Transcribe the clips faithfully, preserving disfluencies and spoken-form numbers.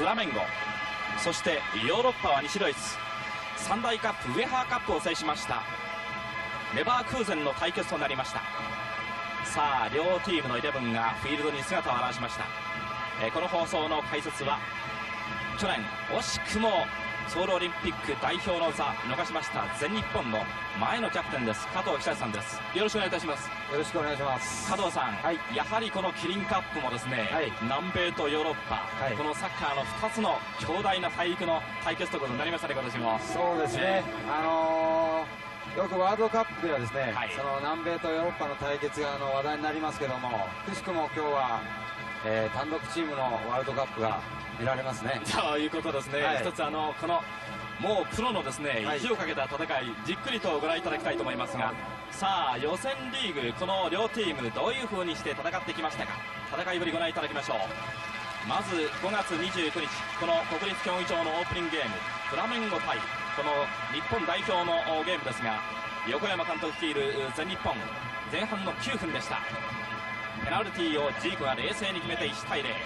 フラメンゴ、そしてヨーロッパは西ドイツ、三大カップウェハーカップを制しましたレバークーゼンの対決となりました。さあ両チームのイレブンがフィールドに姿を現しました。えー、この放送の解説は去年惜しくもソウルオリンピック代表の座逃しました全日本の前のキャプテンです、加藤久志さんです。よろしくお願いいたします。 よろしくお願いします。 加藤さん、はい、やはりこのキリンカップもですね、はい、南米とヨーロッパ、はい、このサッカーのふたつの強大な大陸の対決ということになりましたね、今年も。 そうですね、えー、あのー、よくワールドカップではですね、はい、その南米とヨーロッパの対決があの話題になりますけども、くしくも今日は、えー、単独チームのワールドカップが見られますね。 ということですね、はい、一つあのこのもうプロのですね、意地をかけた戦い、じっくりとご覧いただきたいと思いますが、さあ予選リーグ、この両チームどういう風にして戦ってきましたか。戦いぶりご覧いただきましょう。まずごがつにじゅうくにち、この国立競技場のオープニングゲーム、フラメンゴ対この日本代表のゲームですが、横山監督率いる全日本、前半のきゅうふんでした。ペナルティーをジーコが冷静に決めていちたいゼロ。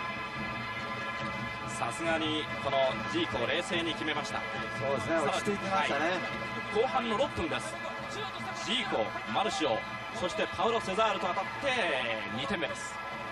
さすがにこのジーコを冷静に決めました。 そうですね、落ち着いてましたね。はい、 後半のろっぷんです。ジーコ、マルシオ、そしてパウロ・セザールと当たってにてんめです。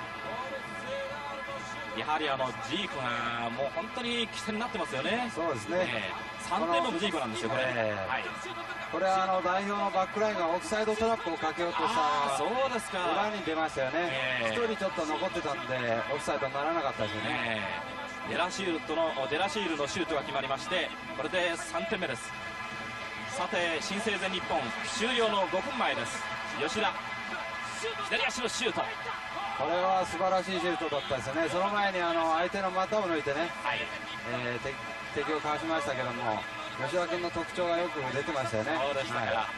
やはりあのジーコがもう本当に起点になってますよね。 そうですね、 えー、さんてんめもジーコなんですよ、これ。 えーはい、これはあの代表のバックラインがオフサイドトラップをかけようとしたそうですか、 裏に出ましたよね。 えー、 ひとりちょっと残ってたんでオフサイドにならなかったですよね。 えーデラシールとのデラシールのシュートが決まりまして、これでさんてんめです。さて新生全日本終了のごふんまえです。吉田、左足のシュート、 これは素晴らしいシュートだったですよね。その前にあの相手の股を抜いてね、はい、えー、敵をかわしましたけども、吉田君の特徴がよく出てましたよね。 そうでしたから、はい、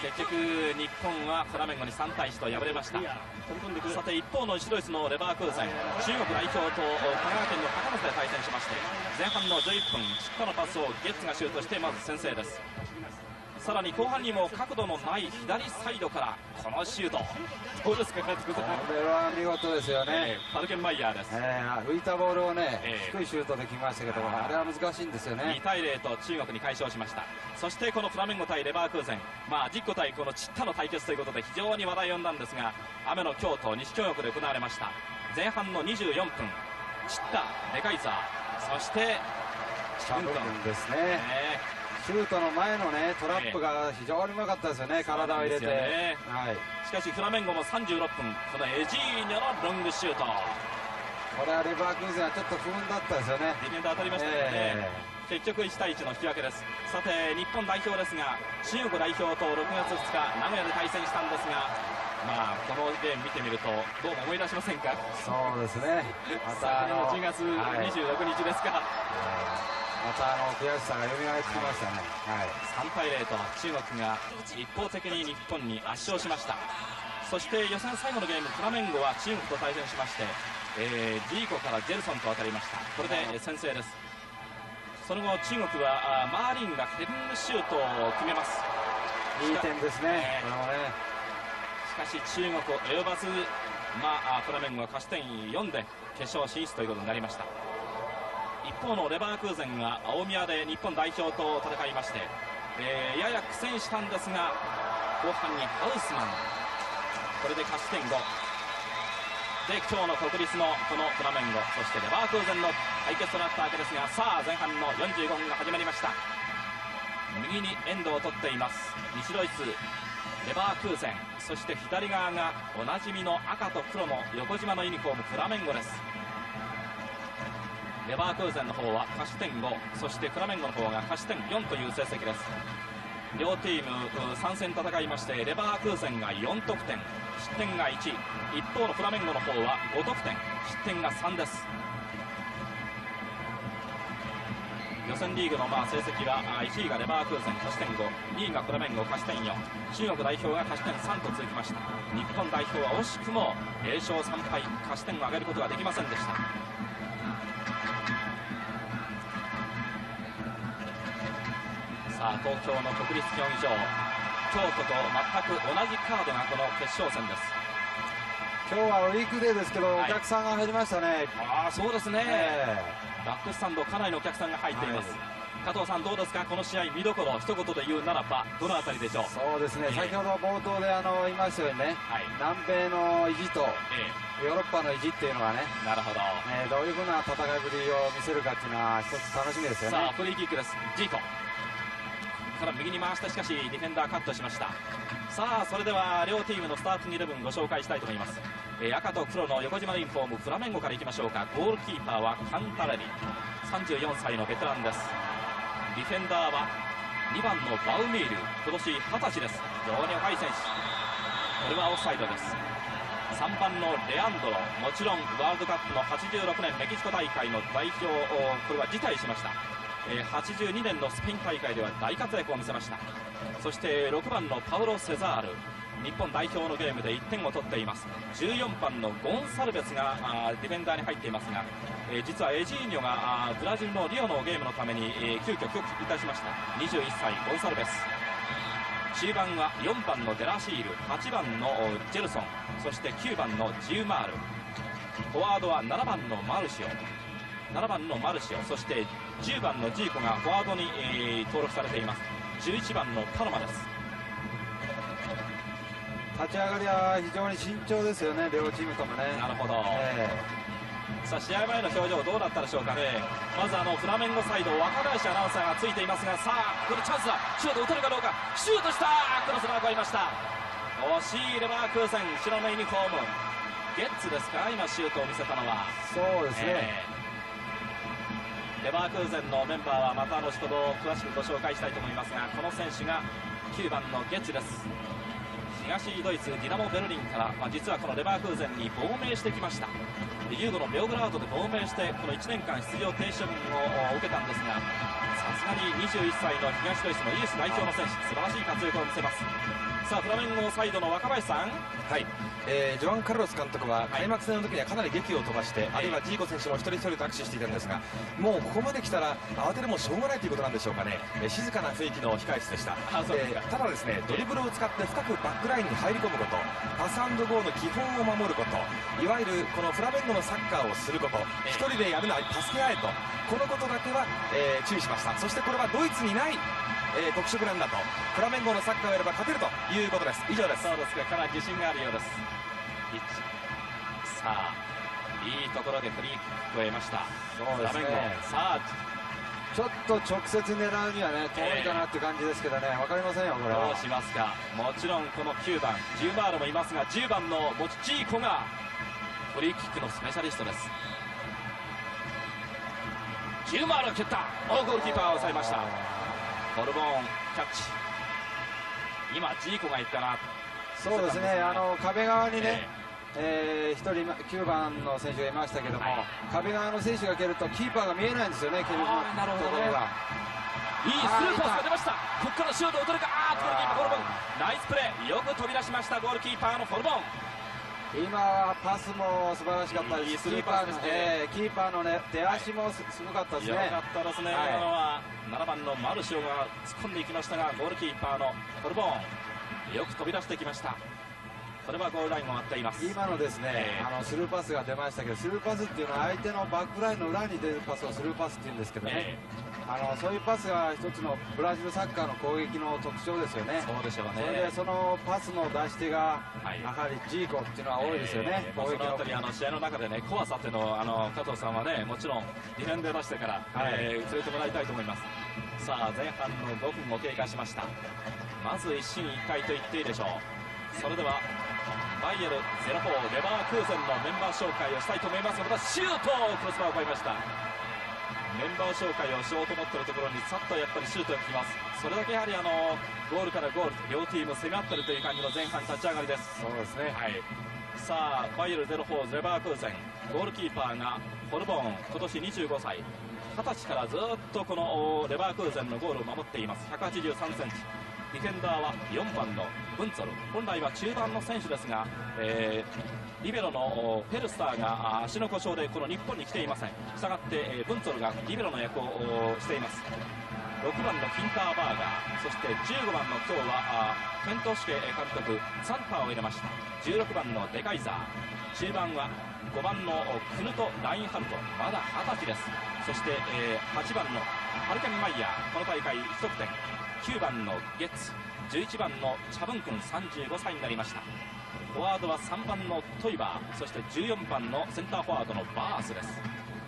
結局日本はフラメンゴにさんたいいちと敗れました。さて一方の西ドイツのレバークーゼン、中国代表と香川県の高松で対戦しまして、前半のじゅういっぷん、シッカのパスをゲッツがシュートしてまず先制です。さらに後半にも角度のない左サイドからこのシュート、どうですか、これは見事ですよね。 えー、ファルケンマイヤーです。 えー、浮いたボールをね、えー、低いシュートで決めましたけど、あれは難しいんですよね。 にたいゼロと中国に快勝しました。そしてこのフラメンゴ対レバークーゼン、まあジッコ対このチッタの対決ということで非常に話題を呼んだんですが、雨の京都西京極で行われました。前半のにじゅうよんぷん、チッタ、デカイザー、そしてチャン君ですね。えーシュートの前のねトラップが非常にうまかったですよね、体を入れて、ね、 はい、しかしフラメンゴもさんじゅうろっぷん、このエジーニョのロングシュート、 これはレバークーゼンはちょっと不運だったですよね。 ディフェンダー当たりましたよね、えー、結局いちたいいちの引き分けです。さて日本代表ですが、中国代表とろくがつふつか名古屋で対戦したんですが、まあこのゲーム見てみるとどうも思い出しませんか。 そうですね、 またあのじゅうがつにじゅうろくにちですか、はい、 またあの悔しさが蘇ってきましたね。はい、 さんたいゼロと中国が一方的に日本に圧勝しました。そして予選最後のゲーム、フラメンゴは中国と対戦しまして、えー、ジーコからジェルソンと当たりました。これで先制です。その後中国はマーリンがヘディングシュートを決めます。 いい点ですね、これもね。 しかし中国を及ばず、まあ、フラメンゴが勝ち点よんで決勝進出ということになりました。一方のレバークーゼンは大宮で日本代表と戦いまして、えー、やや苦戦したんですが、後半にハウスマン、これで勝ち点ごで今日の国立のこのフラメンゴ、そしてレバークーゼンの対決となったわけですが、さあ前半のよんじゅうごふんが始まりました。右にエンドを取っています西ドイツレバークーゼン、そして左側がおなじみの赤と黒の横縞のユニフォームフラメンゴです。レバークーゼンの方は勝ち点ご、そしてフラメンゴの方が勝ち点よんという成績です。両チームさん戦戦いまして、レバークーゼンがよんとくてん、失点がいち、一方のフラメンゴの方はごとくてん、失点がさんです。予選リーグのまあ成績はいちいがレバークーゼン勝ち点ご、にいがフラメンゴ勝ち点よん、中国代表が勝ち点さんと続きました。日本代表は惜しくもゼロしょうさんぱい、勝ち点を上げることができませんでした。さあ東京の国立競技場、京都と全く同じカードがこの決勝戦です。 今日はウィークデーですけど、はい、お客さんが入りましたね。 ああ、そうですね、えー、バックスタンドかなりのお客さんが入っています、はい、加藤さんどうですか、この試合見どころ一言で言うならばどのあたりでしょう。 そうですね、えー、先ほど冒頭であの言いましたようにね、はい、南米の意地と、えー、ヨーロッパの意地っていうのがね、 なるほど、 えー、どういうふうな戦いぶりを見せるかっていうのは一つ楽しみですよね。 さあフリーキックです。ジーコから右に回して、しかしディフェンダーカットしました。さあそれでは両チームのスターティングイレブンご紹介したいと思います。えー、赤と黒の横縞のユニフォームフラメンゴからいきましょうか。ゴールキーパーはカンタレリ、さんじゅうよんさいのベテランです。ディフェンダーはにばんのバウミール、今年はたちです。非常に若い選手、これはオフサイドです。さんばんのレアンドロ、もちろんワールドカップのはちじゅうろくねんメキシコ大会の代表をこれは辞退しました。えー、はちじゅうにねんのスペイン大会では大活躍を見せました。そしてろくばんのパウロ・セザール、日本代表のゲームでいってんを取っています。じゅうよんばんのゴンサルベスがあディフェンダーに入っていますが、えー、実はエジーニョがあブラジルのリオのゲームのために、えー、急遽帰国いたしました。にじゅういっさいゴンサルベス。中盤はよんばんのデラシール、はちばんのジェルソン、そしてきゅうばんのジウマール。フォワードはななばんのマルシオ、ななばんのマルシオ、そしてじゅうばんのジーコがフォワードに、えー、登録されています。じゅういちばんのパノマです。 立ち上がりは非常に慎重ですよね、両チームともね。 なるほど、えー、さあ試合前の表情どうだったでしょうかね。まずあのフラメンゴサイド、若林アナウンサーがついていますが、さあこれチャンスだ、シュート打てるかどうか、シュートした、クロスバー越えました。惜しいレバークーゼン、白のユニフォーム、ゲッツですか、今シュートを見せたのは。 そうですね、 えー、レバークーゼンのメンバーはまた後ほど詳しくご紹介したいと思いますが、この選手がきゅうばんのゲッツです。東ドイツディナモ・ベルリンから、まあ、実はこのレバークーゼンに亡命してきました。ユーゴのベオグラードで亡命してこのいちねんかん出場停止処分を受けたんですが、さすがににじゅういっさいの東ドイツのイエス代表の選手、素晴らしい活躍を見せます。さあフラメンゴサイドの若林さん、 はい、えー、ジョアン・カルロス監督は開幕戦の時にはかなり檄を飛ばして、はい、あるいはジーコ選手も一人一人と握手していたんですが、もうここまで来たら慌てるもしょうがないということなんでしょうかね。えー、静かな雰囲気の控え室でした。えー、ただですね、ドリブルを使って深くバックラインに入り込むこと、パス&ゴーの基本を守ること、いわゆるこのフラメンゴのサッカーをすること、一人でやるのは助け合えと、このことだけは、えー、注意しました。そしてこれはドイツにないえー、特色なんだと、フラメンゴのサッカーをやれば勝てるということです。以上です。 そうですか、かなり自信があるようです。さあいいところでフリーキックを得ました。 そうですね、 フラメンゴ、さあちょっと直接狙うにはね遠いかなっていう感じですけどね、分かりませんよこれは。 どうしますか。もちろんこのきゅうばんジューマールもいますが、じゅうばんのモチチーコがフリーキックのスペシャリストです。ジューマールが蹴った、ゴールキーパーを抑えました。ホルボーンキャッチ、今ジーコがいったな。 そうですね、あの壁側にね、えーえー、ひとりきゅうばんの選手がいましたけども、はい、壁側の選手が蹴るとキーパーが見えないんですよね、蹴るところが。 いいスルーパスが出ました。ここからシュートを打てるか、あー、ゴールキーパーホルボン、ナイスプレー、よく飛び出しました、ゴールキーパーのホルボン。 今はパスも素晴らしかったです。いいスルーパスですね、えー、キーパーの、ね、出足もすごかったですね。 よかったですね、はい、今のはななばんのマルシオが突っ込んでいきましたが、ゴールキーパーのホルボンよく飛び出してきました。これはゴールラインを割っています。 今のですね、えー、あのスルーパスが出ましたけど、スルーパスっていうのは相手のバックラインの裏に出るパスをスルーパスっていうんですけどね、えー、あのそういうパスが一つのブラジルサッカーの攻撃の特徴ですよね。 そうでしょうね。 それでそのパスの出し手が、はい、やはりジーコっていうのは多いですよね。 えー、そのあたりあの試合の中でね、怖さっていうのをあの加藤さんはね、もちろんディフェンで出してから、はい、えー、連れてもらいたいと思います。さあ前半のごふんを経過しました。まず一進一退と言っていいでしょう。それではバイエルゼロフォーレバークーゼンのメンバー紹介をしたいと思いますが、またシュートをクロスバーを越えました。メンバー紹介をしようと思っているところにさっとやっぱりシュートが来ます。それだけやはりあのゴールからゴール両チーム攻め合っているという感じの前半立ち上がりです。 そうですね、 はい、さあバイエルゼロフォーレバークーゼン、ゴールキーパーがホルボーン、今年にじゅうごさい、はたちからずっとこのレバークーゼンのゴールを守っています。ひゃくはちじゅうさんセンチ、ディフェンダーはよんばんのブンツォル、本来は中盤の選手ですが、えー、リベロのペルスターが足の故障でこの日本に来ていません。したがって、えー、ブンツォルがリベロの役をしています。 ろくばんのキンターバーガー、そしてじゅうごばんの今日はケント・シュケ監督サンターを入れました。じゅうろくばんのデカイザー、中盤はごばんのクヌト・ラインハルト、まだはたちです。そして、えー、はちばんのハルケン・マイヤー、この大会いち得点。きゅうばんのゲッツ、じゅういちばんのチャブン君、さんじゅうごさいになりました。フォワードはさんばんのトイバー、そしてじゅうよんばんのセンターフォワードのバースです。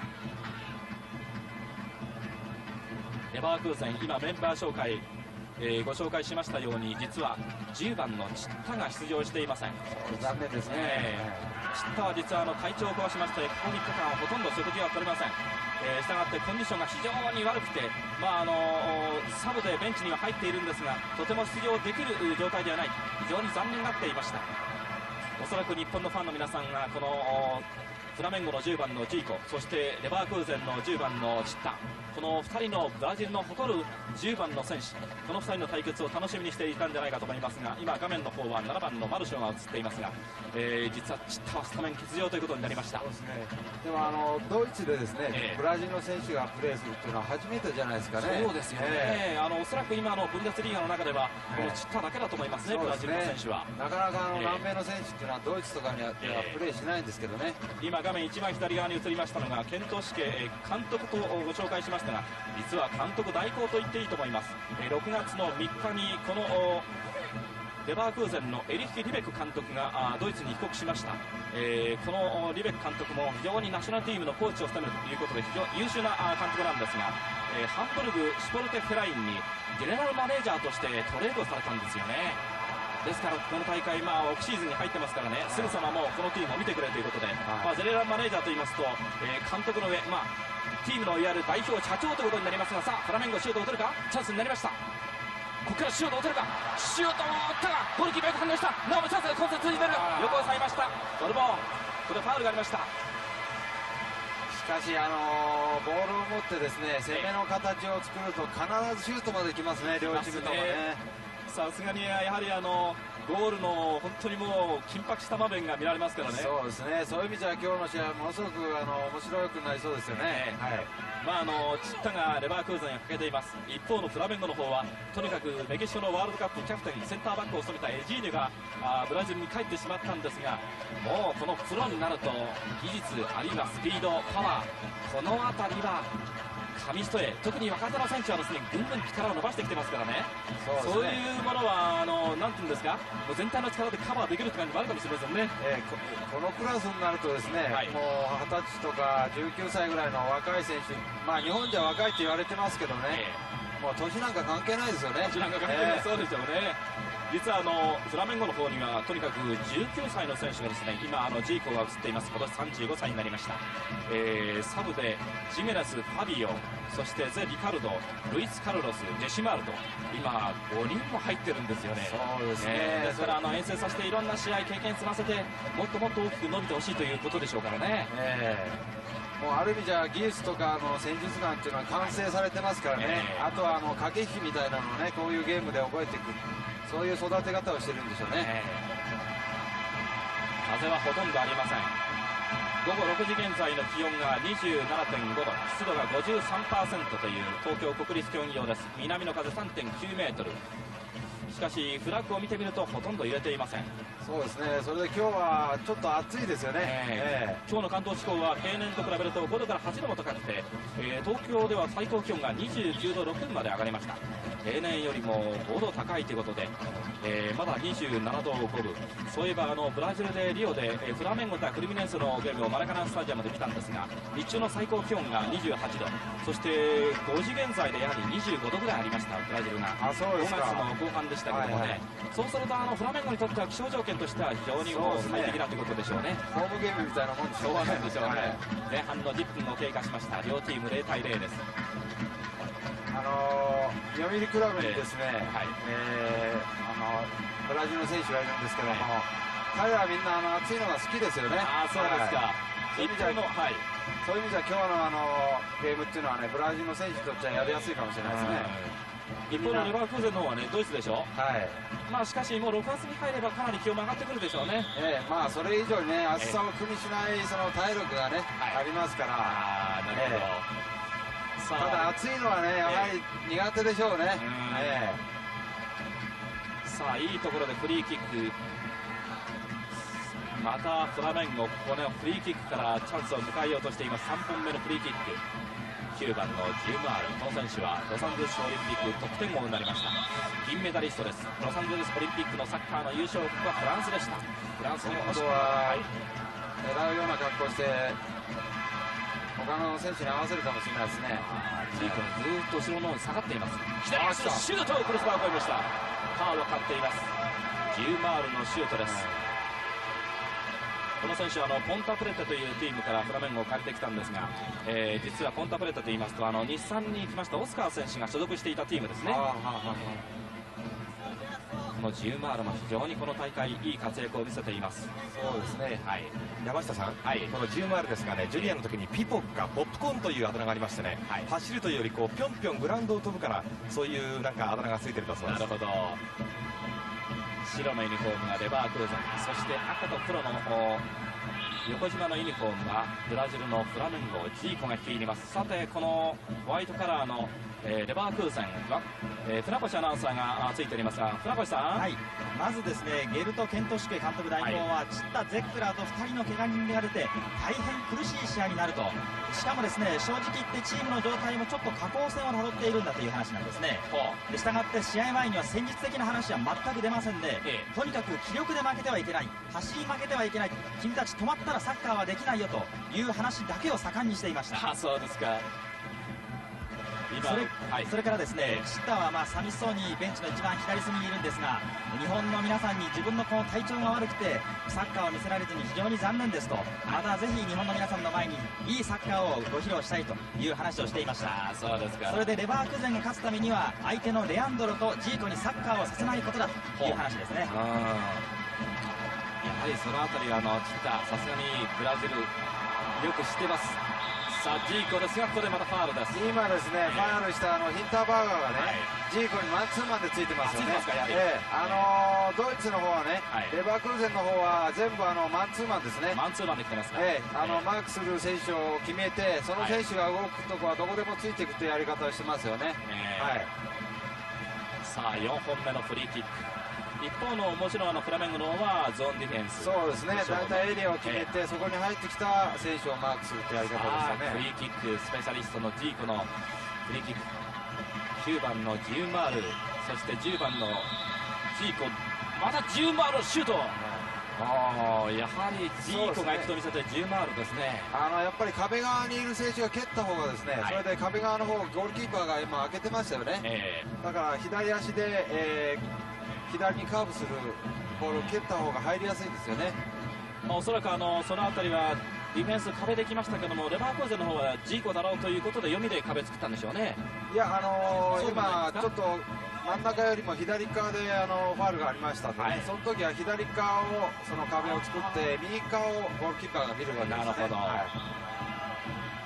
レバークーゼン、今メンバー紹介、えー、ご紹介しましたように、実はじゅうばんのチッタが出場していません。 残念ですね、 えー、チッタは実はあの体調を壊しまして、ここみっかかんほとんど食事は取れません。えー、したがってコンディションが非常に悪くて、まああのー、サブでベンチには入っているんですが、とても出場できる状態ではない、非常に残念がっていました。おそらく日本のファンの皆さんがこのフラメンゴのじゅうばんのジーコ、そしてレバークーゼンのじゅうばんのチッタ、このふたりのブラジルの誇るじゅうばんの選手、このふたりの対決を楽しみにしていたんじゃないかと思いますが、今画面の方はななばんのマルショが映っていますが、えー、実はチッタはスタメン欠場ということになりました。 そうですね、でもあのドイツでですね、えー、ブラジルの選手がプレーするというのは初めてじゃないですかね。 そうですよね、えー、あのおそらく今のブンデスリーガの中ではこのチッタだけだと思いますね、えー、ブラジルの選手は。 なかなかあの南米の選手っていうのはドイツとかにはプレーしないんですけどね。 今画面一番左側に映りましたのがケント・シケ監督とご紹介しましたが、実は監督代行と言っていいと思います。ろくがつのみっかにこのレバークーゼンのエリヒ・リベク監督がドイツに帰国しました。えー、このリベク監督も非常にナショナルチームのコーチを務めるということで非常に優秀な監督なんですが、えー、ハンブルグ・シュポルテ・フェラインにジェネラルマネージャーとしてトレードされたんですよね。ですからこの大会、まあ、オフシーズンに入ってますからね、すぐさまもうこのチームを見てくれということで、はい、まあ、ゼネラルマネージャーといいますと、えー、監督の上、まあ、チームのいわゆる代表社長ということになりますが、さあフラメンゴシュートを打てるか、チャンスになりました。ここからシュートを打てるか、シュートを打ったがゴールキーパーよく反応した、なおもチャンスがコンセントに出る、横を抑えました、ドルボーン、これファウルがありました。 しかし、あのー、ボールを持ってですね攻めの形を作ると必ずシュートまで来ますね、両チームともね。 さすがにやはりあのゴールの本当にもう緊迫した場面が見られますからね。 そうですね、そういう意味じゃ今日の試合はものすごくあの面白くなりそうですよね。 はい、まああのチッタがレバークーゼンにかけています。一方のフラメンゴの方はとにかくメキシコのワールドカップキャプテンセンターバックを務めたエジーニョがあブラジルに帰ってしまったんですが、もうこのプロになると技術あるいはスピード、パワー、この辺りは紙一重、特に若手の選手はですねぐんぐん力を伸ばしてきてますからね。そう、ね、そういうものはあのなんていうんですか、もう全体の力でカバーできるって感じもあるかもしれませんね。 えー、こ, このクラスになるとですね、はい、もうはたちとかじゅうきゅうさいぐらいの若い選手、まあ日本じゃ若いって言われてますけどね、えー、もう年なんか関係ないですよね。 年なんか関係ない、えー、そうでしょうね。実はあのフラメンゴの方にはとにかくじゅうきゅうさいの選手がですね、今あのジーコが映っています。今年さんじゅうごさいになりました。えー、サブでジメネス、ファビオ、そしてゼ・リカルド、ルイス・カルロス、ジェシマルト、今ごにんも入ってるんですよね。 そうですね、 えー、ですからあの遠征させていろんな試合経験積ませてもっともっと大きく伸びてほしいということでしょうからね。 えー、もうある意味じゃ技術とかの戦術眼っていうのは完成されてますからね、えー、あとはあの駆け引きみたいなのをねこういうゲームで覚えていく、そういう育て方をしてるんでしょうね。えー、風はほとんどありません。午後ろくじ現在の気温が にじゅうななてんごど、湿度が ごじゅうさんパーセント という東京国立競技場です。南の風 さんてんきゅうメートル。しかしフラッグを見てみるとほとんど揺れていません。 そうですね、それで今日はちょっと暑いですよね。 えーえー、今日の関東地方は平年と比べるとごどからはちども高くて、えー、東京では最高気温がにじゅうきゅうどろくぶまで上がりました。平年よりもごど高いということで、えー、まだにじゅうななどごぶ。そういえばあのブラジルでリオで、えー、フラメンゴ対クルミネンスのゲームをマラカナンスタジアムで見たんですが、日中の最高気温がにじゅうはちど、そしてごじ現在でやはりにじゅうごどぐらいありました。ブラジルがあそうですか、 ごがつの後半でしたけどもね、はいはい、そうするとあのフラメンゴにとっては気象条件としては非常にもう最適だということでしょうね。 ホームゲームみたいなもんでしょうね。 そうなんでしょうね。前半のじゅっぷんを経過しました。両チームゼロたいゼロです。 あのー、読売クラブにですね、えーはいえー、あのブラジルの選手がいるんですけども、はい、彼らはみんなあの暑いのが好きですよね。 あそうですか、はい、 そういう意味じゃ、はい、そういう意味じゃ今日のあのゲームっていうのはねブラジルの選手にとってはやりやすいかもしれないですね。 一方のレバークーゼンの方はねドイツでしょ。 はい。 まあしかしもうろくがつに入ればかなり気温も上がってくるでしょうね。 ええ、まあそれ以上にね暑さを苦にしないその体力がね、はい、ありますから。 ああなるほど。ええ、 ただ暑いのはねやはり苦手でしょうね。えー、さあいいところでフリーキック、またフラメンゴ、ここねフリーキックからチャンスを迎えようとしています。さんぼんめのフリーキック、きゅうばんのジューマール、この選手はロサンゼルスオリンピック得点王になりました。銀メダリストです。ロサンゼルスオリンピックのサッカーの優勝国はフランスでした。フランスに今度は狙うような格好して他の選手に合わせるかもしれないですね。 ジーコずーっと後ろの方に下がっています。左足のシュートをクロスバーを越えました。カードを勝っています。ジューマールのシュートです。この選手はあのポンタプレッタというチームからフラメンゴを借りてきたんですが、えー、実はポンタプレッタといいますとあの日産に来ましたオスカー選手が所属していたチームですね。このジューマールも非常にこの大会いい活躍を見せています。 そうですね、はい、山下さん、はい、このジューマールですがね、ジュニアの時にピポッカポップコーンというあだ名がありましてね、はい、走るというよりこうぴょんぴょんグラウンドを飛ぶからそういうなんかあだ名がついてるんだそうです。 なるほど。白のユニフォームがレバークーゼン、そして赤と黒の横縞のユニフォームがブラジルのフラメンゴ、ジーコが率います。さてこのホワイトカラーの、えー、レバークーゼンは、えー、船越アナウンサーがついておりますが、船越さん、 はい、まずですねゲルト・ケントシュケ監督代行は、はい、チッタ・ゼックラーとふたりの怪我人が出て大変苦しい試合になると、しかもですね正直言ってチームの状態もちょっと下降線をたどっているんだという話なんですね。でしたがって試合前には戦術的な話は全く出ませんで、ええ、とにかく気力で負けてはいけない、走り負けてはいけない、君たち止まったらサッカーはできないよという話だけを盛んにしていました。 あ、そうですか。 それ、はい、それからですね、シッターはまあ寂しそうにベンチの一番左隅にいるんですが、日本の皆さんに自分のこの体調が悪くてサッカーを見せられずに非常に残念ですと、またぜひ日本の皆さんの前にいいサッカーをご披露したいという話をしていました。 あ、そうですか。 それでレバークーゼンが勝つためには相手のレアンドロとジーコにサッカーをさせないことだという話ですね。 やはりそのあたりはあのチッタさすがにブラジルよく知ってます。さあジーコですが、ここでまたファールです。 今ですね、えー、ファールしたあのヒンターバーガーがね、はい、ジーコにマンツーマンでついてますよね。えー、あのー、ドイツの方はね、はい、レバークーゼンの方は全部あのマンツーマンですね。 マンツーマンで来てますか。 えー、あの、えー、マークする選手を決めて、その選手が動くとこはどこでもついていくというやり方をしてますよね。えー、はい。 さあよんほんめのフリーキック。一方のもちろんあのフラメンゴの方はゾーンディフェンス。 そうですね、大体エリアを決めて、えー、そこに入ってきた選手をマークするというやり方ですよね。 フリーキックスペシャリストのジーコのフリーキック、きゅうばんのジューマール、そしてじゅうばんのジーコ、またジューマールのシュート。ああ、やはりジーコが行くと見せてジューマールですね。 あのやっぱり壁側にいる選手が蹴った方がですね、はい、それで壁側の方ゴールキーパーが今開けてましたよね。えー、だから左足で、えー左にカーブするボールを蹴った方が入りやすいんですよね。 まあ、おそらくあのそのあたりはディフェンス壁できましたけども、レバークーゼンの方はジーコだろうということで読みで壁作ったんでしょうね。 いや、あのー、今ちょっと真ん中よりも左側であのファウルがありましたので、はい、その時は左側をその壁を作って右側をゴールキーパーが見るわけですね。なるほど、はい、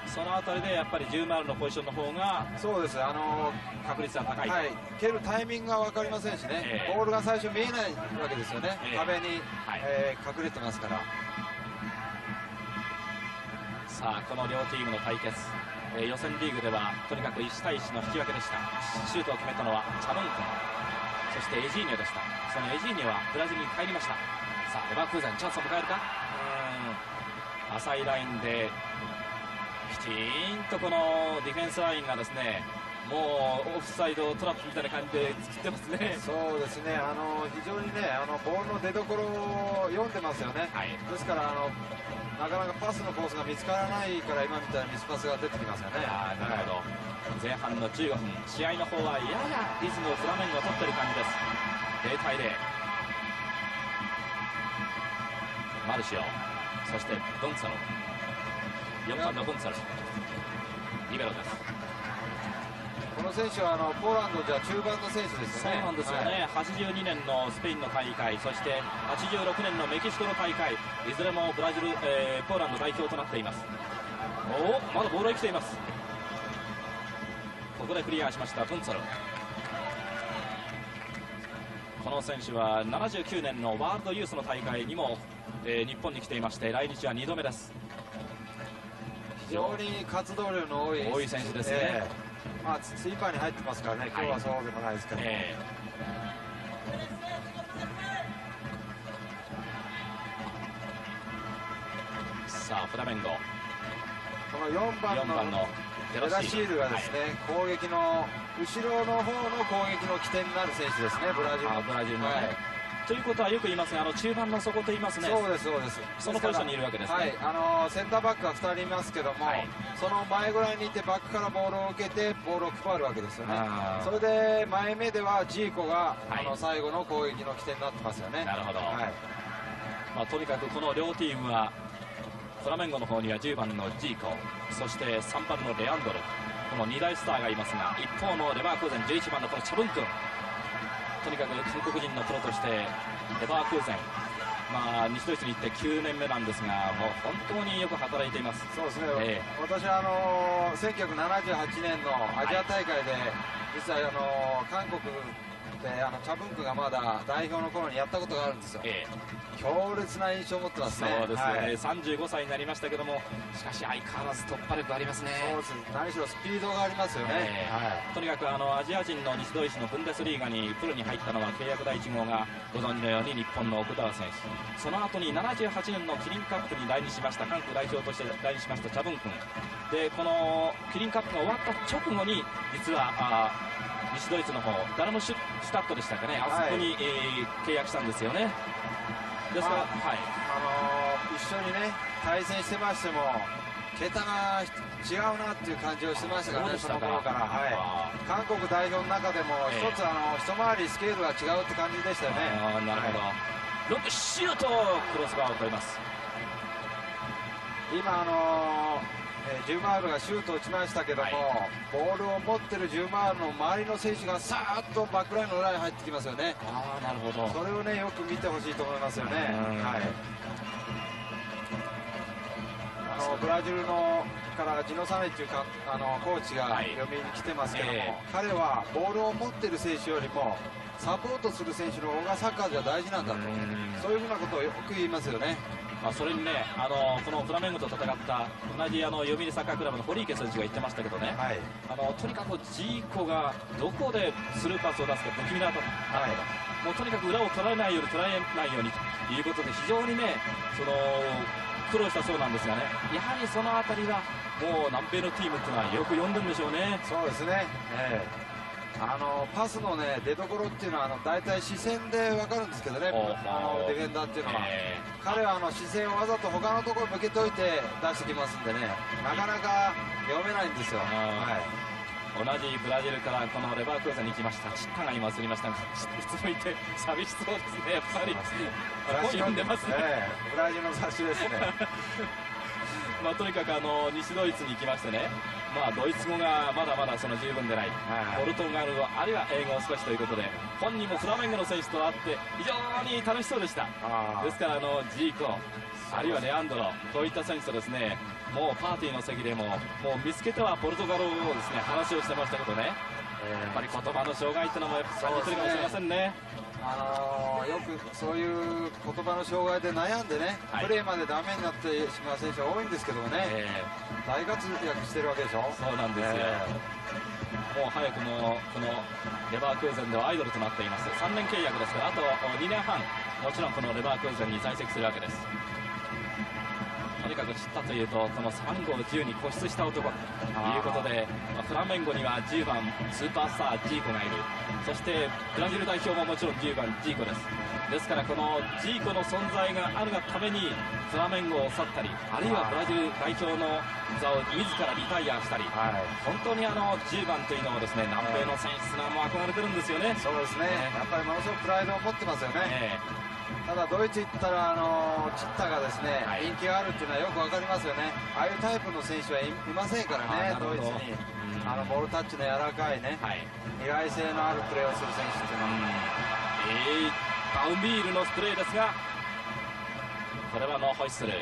そのあたりでやっぱりじゅうマールのポジションの方がそうです、あのー、確率は高い、 はい、蹴るタイミングが分かりませんしね、えー、ボールが最初見えないわけですよね、えー、壁に、はい、えー、隠れてますから。 さあこの両チームの対決、えー、予選リーグではとにかくいちたいいちの引き分けでした。シュートを決めたのはチャモン君、そしてエジーニョでした。そのエジーニョはブラジルに帰りました。さあレバークーゼンチャンスを迎えるか。うーん、浅いラインできちんとこのディフェンスラインがですね、もうオフサイドトラップみたいな感じで作ってますね。 そうですね、あの非常にね、あのボールの出所を読んでますよね、はい、ですからあのなかなかパスのコースが見つからないから今みたいなミスパスが出てきますよね。 あ、なるほど、はい、前半のじゅうごふん、試合の方はややリズムをフラメンゴを取ってる感じです。ゼロたいゼロ、マルシオ、そしてゴンサロ、よんばんのゴンサロ、リベロです。 この選手はあのポーランドじゃ中盤の選手ですよね。 そうなんですよね、はい、はちじゅうにねんのスペインの大会、そしてはちじゅうろくねんのメキシコの大会、いずれもブラジル、えー、ポーランド代表となっています。おお、まだボールが来ています。ここでクリアしましたゴンサロ。この選手はななじゅうきゅうねんのワールドユースの大会にも、えー、日本に来ていまして、来日はにどめです。 非常に活動量の多い多い選手ですね、えーまあ、スイーパーに入ってますからね、今日はそうでもないですけど、はい、えー、さあフラメンゴ、 このよんばん の, 番のデラシールがですね、はい、攻撃の後ろの方の攻撃の起点になる選手ですね、ブラジルの。 ブラジルの、ね、はい、ということはよく言いますが、あの中盤の底と言いますね。 そうですそうです。 そのポジションにいるわけですね。 はい、あのセンターバックがふたりいますけども、はい、その前ぐらいにいてバックからボールを受けてボールを配るわけですよね。それで前目ではジーコが、はい、あの最後の攻撃の起点になってますよね。 なるほど。はい、まあとにかくこの両チームはフラメンゴの方にはじゅうばんのジーコ、そしてさんばんのレアンドロ、このに大スターがいますが、一方のレバークーゼンじゅういちばんのこのチャブン君、とにかく韓国人のプロとしてレバークーゼン、まあ、西ドイツに行ってきゅうねんめなんですが、もう本当によく働いています。 そうですね、えー、私はあのー、せんきゅうひゃくななじゅうはちねんのアジア大会で、はい、実はあのー、韓国であのチャブン君がまだ代表の頃にやったことがあるんですよ。えー強烈な印象を持ってますね。 そうですね、はい、さんじゅうごさいになりましたけども、しかし相変わらず突破力ありますね。 そうです、何しろスピードがありますよね。えーはい、 とにかくあのアジア人の西ドイツのブンデスリーガにプロに入ったのは契約第いち号がご存知のように日本の奥田選手、その後にななじゅうはちねんのキリンカップに来日しました韓国代表として来日しましたチャブン君で、このキリンカップが終わった直後に実はあ西ドイツの方ダルムシュタットでしたかね、あそこに、はい、えー、契約したんですよね。ですから、はい、 あのー、一緒にね対戦してましても桁が違うなっていう感じをしてましたからね、その頃から、はい、韓国代表の中でも一つ、えー、あの一回りスケールが違うって感じでしたよね。 あ、なるほど、はい、ロックシュート、クロスバーを取ります。 今あのーえー、ジュマールがシュートを打ちましたけども、はい、ボールを持ってるジュマールの周りの選手がさーっとバックラインの裏に入ってきますよね。 あー、なるほど。 それをねよく見てほしいと思いますよね。はい、あのブラジルのからジノサネっていうかあのコーチが読みに来てますけども、はい、えー、彼はボールを持ってる選手よりもサポートする選手の方がサッカーでは大事なんだと、そういうふうなことをよく言いますよね。 まあ、それにね、あのこのフラメンゴと戦った同じあの読売サッカークラブの堀池選手が言ってましたけどね、はい、あのとにかくジーコがどこでスルーパスを出すか不気味なと、はい、もうとにかく裏を取られないように取られないようにということで非常にねその苦労したそうなんですがね、やはりその辺りはもう南米のチームっていうのはよく読んでるんでしょうね。 そうですね、えーあのパスの、ね、出どころっていうのはあの大体視線で分かるんですけどね、あのディフェンダーっていうのは、えー、彼はあの視線をわざと他のところ向けておいて出してきますんでね、なかなか読めないんですよ。はい、 同じブラジルからこのレバークーゼンに来ましたチッタが今映りましたが、いつもいて寂しそうですね、やっぱり本読んでますね、 えー、ブラジルの雑誌ですね。 まあとにかくあの西ドイツに行きましてね、まあ、ドイツ語がまだまだその十分でない、はい、ポルトガル語あるいは英語を少しということで、本人もフラメンゴの選手と会って非常に楽しそうでした。ですからあのジーコあるいはレアンドロこういった選手とですね、もうパーティーの席でももう見つけてはポルトガル語をですね話をしてましたけどね、えー、やっぱり言葉の障害っていうのもやっぱ感じてるかもしれませんね。 あのー、よくそういう言葉の障害で悩んでね、はい、プレーまでダメになってしまう選手は多いんですけどもね、えー、大活躍してるわけでしょ。 そうなんですよ、えー、もう早くもこのレバークーゼンではアイドルとなっています。さんねん契約ですからあとにねんはんもちろんこのレバークーゼンに在籍するわけです。とにかく知ったというとこのさん号じゅうに固執した男ということで、フラメンゴにはじゅうばんスーパースタージーコがいる、そしてブラジル代表ももちろんじゅうばんジーコです。ですからこのジーコの存在があるがためにフラメンゴを去ったり、あるいはブラジル代表の座を自らリタイアしたり、はい、本当にあのじゅうばんというのをですね南米の選手がもう憧れてるんですよね。 そうですね、やっぱりものすごくプライドを持ってますよね。えーただドイツ行ったらあのチッタがですね、はい、人気があるっていうのはよくわかりますよね。ああいうタイプの選手はいませんからね、ドイツに、うん、あのボールタッチの柔らかいね、はい、意外性のあるプレーをする選手っていうのは、うん、 えー、バウミールのスプレーですがこれはノーホイッスル。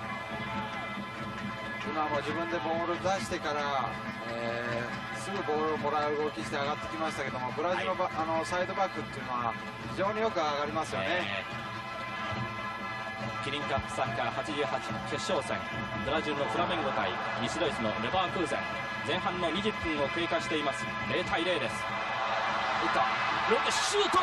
今も自分でボール出してから、えー、すぐボールをもらう動きして上がってきましたけども、ブラジルの、はい、あのサイドバックっていうのは非常によく上がりますよね。えーキリンカップサッカーはちじゅうはち決勝戦、ブラジルのフラメンゴ対西ドイツのレバークーゼン、前半のにじゅっぷんを経過しています。ゼロたいゼロです。打ったロングシュート、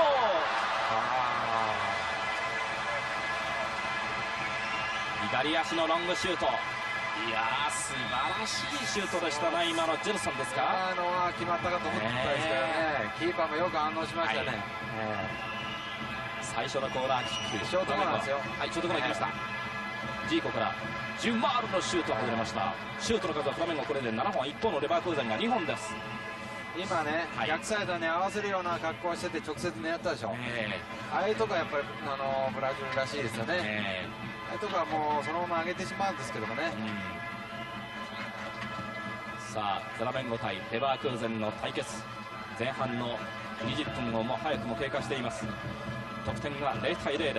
左足のロングシュート、いやー素晴らしいシュートでしたね。今のジェルソンですか。 あのは決まったかと思ったんですけどね、キーパーもよく反応しましたね、はい、えー、最初のコーナーキック、 ショートコーナーですよ。 はい、ショートコーナー行きました、はい、ジーコからジュマールのシュートが外れました。シュートの数はフラメンゴこれでななほん、一方のレバークーゼンがにほんです。 今ね、はい、逆サイドに合わせるような格好をしてて直接狙ったでしょ、えー、ああいうとこはやっぱりあのブラジルらしいですよね、えー、ああいうとこはもうそのまま上げてしまうんですけどもね、 うん、さあフラメンゴ対レバークーゼンの対決、前半のにじゅっぷんをもう早くも経過しています。得点はゼロたいゼロです。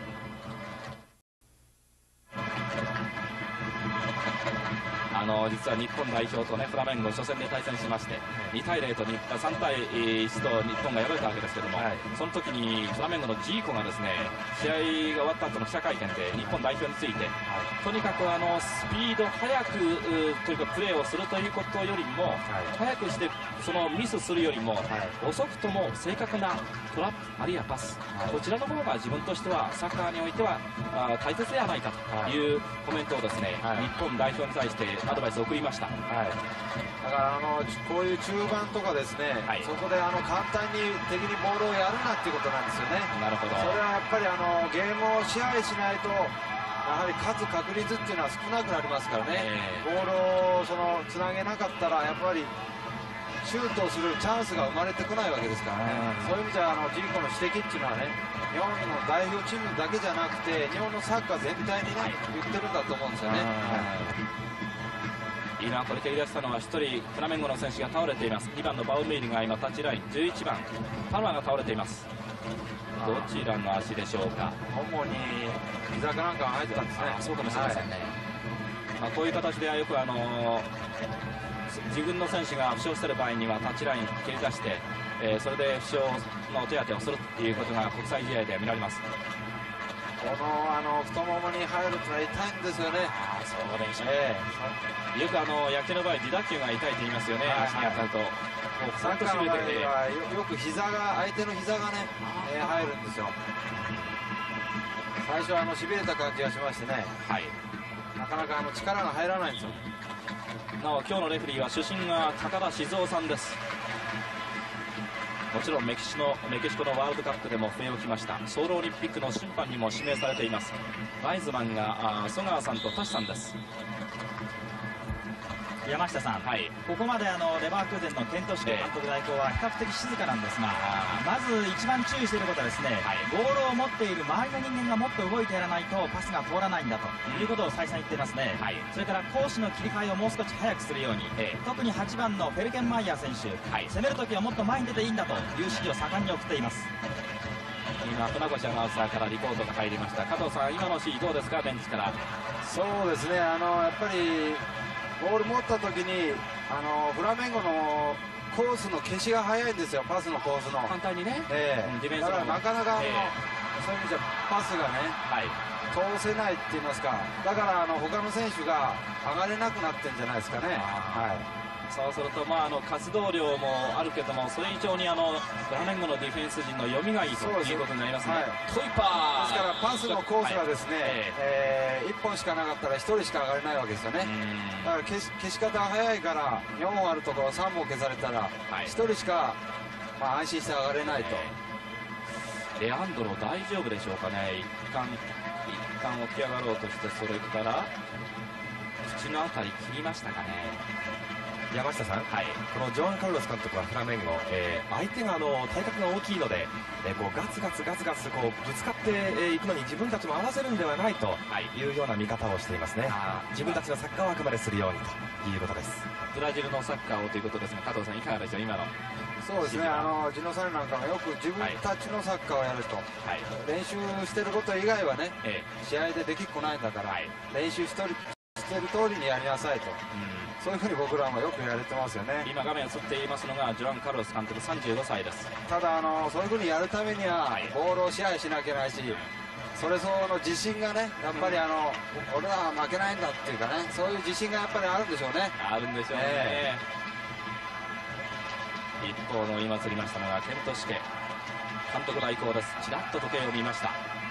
あの実は日本代表とねフラメンゴ初戦で対戦しまして、にたいゼロとさんたいいちと日本が敗れたわけですけども、はい、その時にフラメンゴのジーコがですね試合が終わった後の記者会見で日本代表について、はい、とにかくあのスピード速くというかプレーをするということよりも、はい、速くしてそのミスするよりも、はい、遅くとも正確なトラップあるいはパス、はい、こちらの方が自分としてはサッカーにおいてはあ大切ではないかというコメントをですね、はい、日本代表に対してアドバイスを送りました、はい、 だからあのこういう中盤とかですね、はい、そこであの簡単に敵にボールをやるなっていうことなんですよね。 なるほど。 それはやっぱりあのゲームを支配しないとやはり勝つ確率っていうのは少なくなりますからね、えー、ボールをそのつなげなかったらやっぱりシュートをするチャンスが生まれてこないわけですからね、そういう意味じゃあのジーコの指摘っていうのはね日本の代表チームだけじゃなくて日本のサッカー全体にね、はい、言ってるんだと思うんですよね。 今これ蹴り出したのはひとりフラメンゴの選手が倒れています。にばんのバウメイリが今タッチライン、じゅういちばんパルマが倒れています。どちらの足でしょうか。 主に膝かなんかが入ってたんですね。 そうかもしれませんね、はい、まあ、こういう形ではよくあのー、自分の選手が負傷している場合にはタッチライン蹴り出して、えー、それで負傷の手当てをするということが国際試合では見られます。 このあの太ももに入ると痛いんですよね。 あ、そうでしょう、えー、よくあの野球の場合自打球が痛いと言いますよね、はい、足に当たると。 サッカーの場合はよく膝が相手の膝がね、えー、入るんですよ。最初はあのしびれた感じがしましてね、はい、なかなかあの力が入らないんですよ。 なお今日のレフェリーは主審が高田静雄さんです。もちろんメキシのメキシコのワールドカップでも笛を吹きました。ソウルオリンピックの審判にも指名されています。ワイズマンが曽川さんとタシさんです。 山下さん、はい、ここまであのレバークーゼンのケントシケ監督代行は比較的静かなんですが、まず一番注意していることはですね、はい、ボールを持っている周りの人間がもっと動いてやらないとパスが通らないんだということを再三言っていますね、はい、それから攻守の切り替えをもう少し早くするように、えー、特にはちばんのフェルケンマイヤー選手、はい、攻めるときはもっと前に出ていいんだという指示を盛んに送っています。 今船越アナウンサーからリポートが入りました。加藤さん、今の指示どうですか、ベンチから。 そうですね、あのやっぱりボール持った時にあのフラメンゴのコースの消しが早いんですよ、パスのコースの簡単にね、 えー、ディフェンスだからなかなかあの、えー、そういう意味じゃパスがね、はい、通せないって言いますか、だからあの他の選手が上がれなくなってるんじゃないですかね。はい、 そうすると、まあ、あの活動量もあるけども、それ以上にあのフラメンゴのディフェンス陣の読みがいいということになりますね。はい、トイパーですからパスのコースがですね、はい、えー、いっぽんしかなかったらひとりしか上がれないわけですよね。だから消し、消し方が早いからよんほんあるところさんぼん消されたらひとりしか、まあ、安心して上がれないと。 レアンドロ大丈夫でしょうかね。一旦一旦起き上がろうとして、それから口のあたり切りましたかね。 山下さん、はい、このジョアン・カルロス監督はフラメンゴ、えー、相手があの体格が大きいので、えー、こうガツガツガツガツこうぶつかってい、えー、くのに自分たちも合わせるんではないというような見方をしていますね。自分たちのサッカーワークまでするようにということです。 ブラジルのサッカーをということですが、加藤さんいかがでしょう、今の。 そうですね、あのジノサルなんかもよく自分たちのサッカーをやると、はい、練習してること以外はね、ええ、試合でできっこないんだから、はい、練習してるしてる通りにやりなさいと、うん、そういうふうに僕らもよく言われてますよね。 今画面映っていますのがジョアン・カルロス監督さんじゅうごさいです。 ただあのそういうふうにやるためには、はい、ボールを支配しなきゃいけないし、 それ相応の自信がね、やっぱりあの、うん、俺らは負けないんだっていうかね、そういう自信がやっぱりあるんでしょうね。 あるんでしょうね。えー、一方の今映りましたのがケント・シケ監督代行です。ちらっと時計を見ました。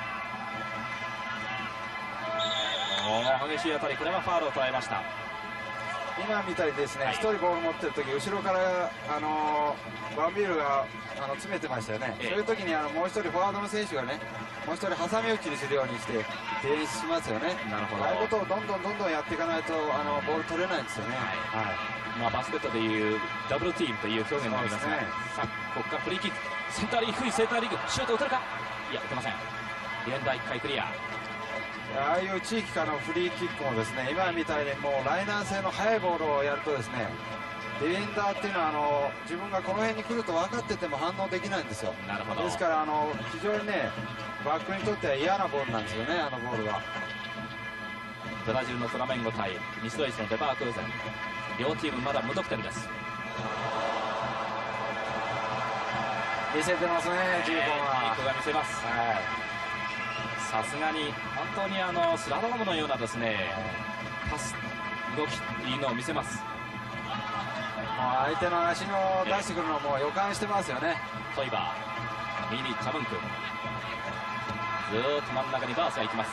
お激しい当たり、これはファウルを捉えました。 今みたいにですね、 はい、 一人ボール持ってる時後ろからあのバンビールがあの詰めてましたよね、ええ、そういう時にあのもう一人フォワードの選手がね、もう一人挟み撃ちにするようにしてディフェンスしますよね。なるほど。ああいうことをどんどんどんどんやっていかないとあのボール取れないんですよね。はい、はい、 まあ、バスケットでいうダブルティームという表現になりますが、ね、さあここからフリーキック、センターリーグ、低いセンターリーグ、シュート打てるか、いや打てません。ディフェンダーいっかいクリア。 ああいう地域からのフリーキックもですね、今みたいにもうライナー性の速いボールをやるとですね、ディフェンダーっていうのはあの自分がこの辺に来ると分かってても反応できないんですよ。なるほど。ですからあの非常にね、バックにとっては嫌なボールなんですよね、あのボールは。 ブラジルのフラメンゴ対西ドイツのレバークーゼン、両チームまだ無得点です。 見せてますね、ジーコが。 ジーコが見せます。はい、さすがに本当にあのスラロームのようなですね、パス動きいいのを見せます。 相手の足の出してくるのも予感してますよね。 トイバー、右にチャムンク、ずーっと真ん中にバースが行きます。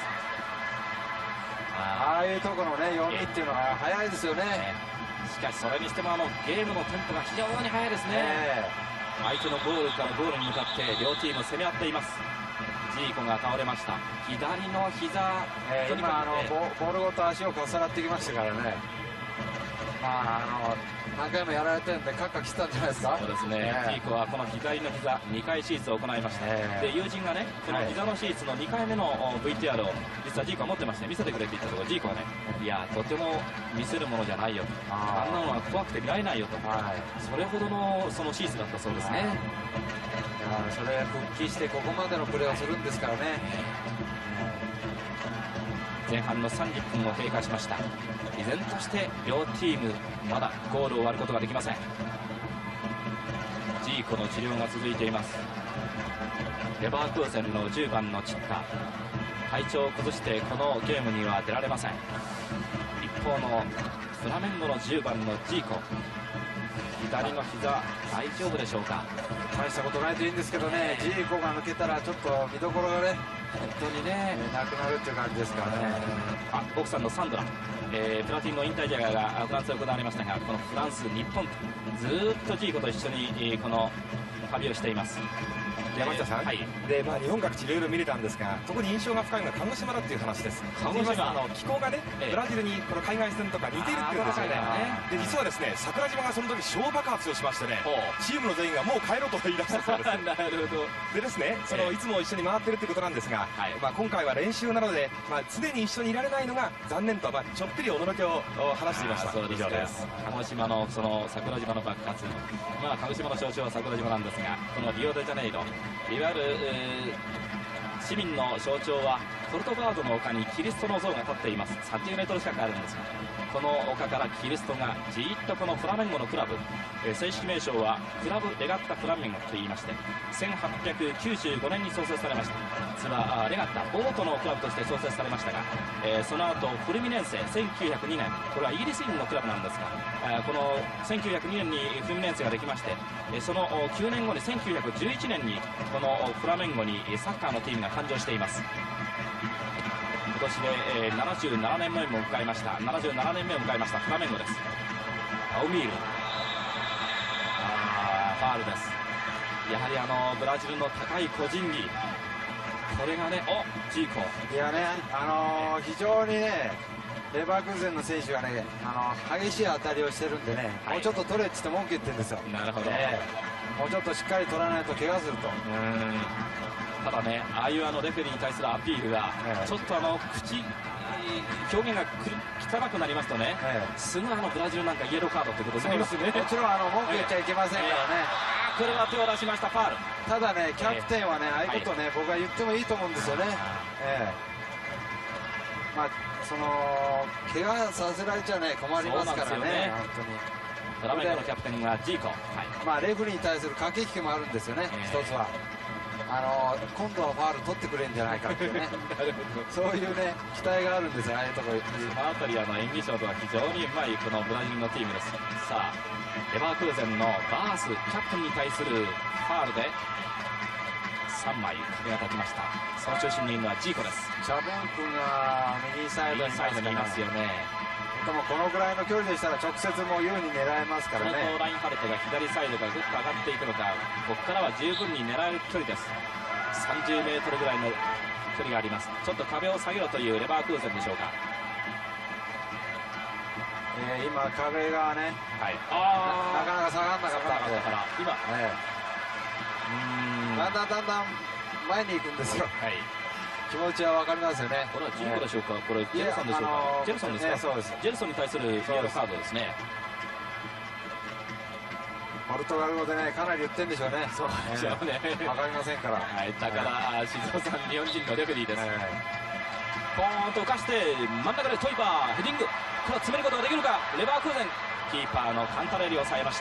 ああいうところのね読みっていうのは速いですよね。 しかしそれにしてもあのゲームのテンポが非常に速いですね。えー、相手のゴールからゴールに向かって両チーム攻め合っています。ジーコが倒れました。左の膝、 えー、今あのボールごと足をかさらってきましたからね。まあ、あの何回もやられてるんでカッカ来たんじゃないですか。 そうですね、えー、ジーコはこの左の膝にかい手術を行いました。えー、で友人がね、この膝の手術のにかいめの ブイティーアール を実はジーコは持ってまして、見せてくれって言ったところ、ジーコはね、いやとても見せるものじゃないよと、あんなのは怖くて見られないよと、はい、それほどのその手術だったそうですね。いやそれ復帰してここまでのプレーをするんですからね。 前半のさんじゅっぷんを経過しました。依然として両チームまだゴールを割ることができません。ジーコの治療が続いています。レバークーゼンのじゅうばんのチッタ、体調を崩してこのゲームには出られません。一方のフラメンゴのじゅうばんのジーコ、左の膝大丈夫でしょうか。 大したことないといいんですけどね、ジーコが抜けたらちょっと見どころがね本当にね、 なくなるっていう感じですからね。 あ、奥さんのサンドラ、えー、プラティンの引退試合がフランスで行われましたが、このフランス、日本とずーっとジーコと一緒に、えー、この旅をしています。 山下さん、はい、でまあ、日本各地いろいろ見れたんですが、特に印象が深いのが鹿児島だっていう話です。鹿児島の気候がね、ええ、ブラジルにこの海外戦とか似ているっていうんですよね。で実はですね、桜島がその時小爆発をしましてね、チームの全員がもう帰ろうと言い出したそうです。 なるほど。 でですね、その、ええ、いつも一緒に回ってるってことなんですが、はい、まあ、今回は練習なので、まあ、常に一緒にいられないのが残念と、まあ、ちょっぴり驚きを話していました。 そうですか。鹿児島のその桜島の爆発、まあ、鹿児島の象徴は桜島なんですが、このリオデジャネイロ、いわゆる市民の象徴はポルトガードの丘にキリストの像が立っています。さんじゅうメートル近くあるんですが、この丘からキリストがじーっとこのフラメンゴのクラブ、えー、正式名称はクラブレガッタフラメンゴといいまして、せんはっぴゃくきゅうじゅうごねんに創設されました。ツアーレガッタボートのクラブとして創設されましたが、えー、その後フルミネンセせんきゅうひゃくにねん、これはイギリス人のクラブなんですが、えー、このせんきゅうひゃくにねんにフルミネンセができまして、えー、そのきゅうねんごにせんきゅうひゃくじゅういちねんにこのフラメンゴにサッカーのチームが誕生しています。今年で、えー、ななじゅうななねんめを迎えましたななじゅうななねんめを迎えましたフラメンゴです。アウミール、あーファールです。やはりあのブラジルの高い個人技、これがね、おジーコ、 いやね、あのー、非常にね、レバークーゼンの選手がね、あの激しい当たりをしてるんでね、はい、もうちょっと取れって言って文句言ってるんですよ。 なるほど、 えー、もうちょっとしっかり取らないと怪我すると。 うんただね、ああいうあのレフェリーに対するアピールが、ええ、ちょっとあの口表現が汚くなりますとね、ええ、すぐあのブラジルなんかイエローカードってことになりますね。 もちろんあの文句言っちゃいけませんからね、 ええ、これは手を出しました、ファール。 ただね、キャプテンはね、ああいうことね、はい、僕は言ってもいいと思うんですよね。ええ、まあその怪我させられちゃね困りますからね、本当に。 フラメンゴのキャプテンはジーコ、はい、 まあレフェリーに対する駆け引きもあるんですよね、ええ、一つは。 あの今度はファール取ってくれるんじゃないかっていうねそういうね期待があるんですよ、ああいうところ。 そのあたりあの演技ショートが非常にうまいこのブラジルのチームです。さあレバークーゼンのバースキャプテンに対するファールでさんまい壁が立ちました。その中心にいるのはジーコです。 チャボン君が右サイドにいますよね。でもこのぐらいの距離でしたら直接もう優に狙えますからね。 そのラインハルトが左サイドからぐっと上がっていくのか、ここからは十分に狙える距離です。さんじゅうメートルぐらいの距離があります。ちょっと壁を下げろというレバークーゼンでしょうか。 えー、今壁がね、 はい、 あなかなか下がらなかったのでから今、 えー、うーんだんだんだんだん前に行くんですよ。はい、気持ちは分かりますよね。 これはジーコでしょうか、これジェルソンでしょうか。ジェルソンですか、 ね、そうです。 ジェルソンに対するイエローカードですね。 ポルトガル語でね、かなり言ってんでしょうね。 そうでしょうね。 分かりませんから。 はい、だから、静雄さん、日本人のレフェリーです。ポーンと浮かして、真ん中でトイバー、ヘディング、これは詰めることができるか、レバークーゼン、キーパーのカンタレリを抑えました。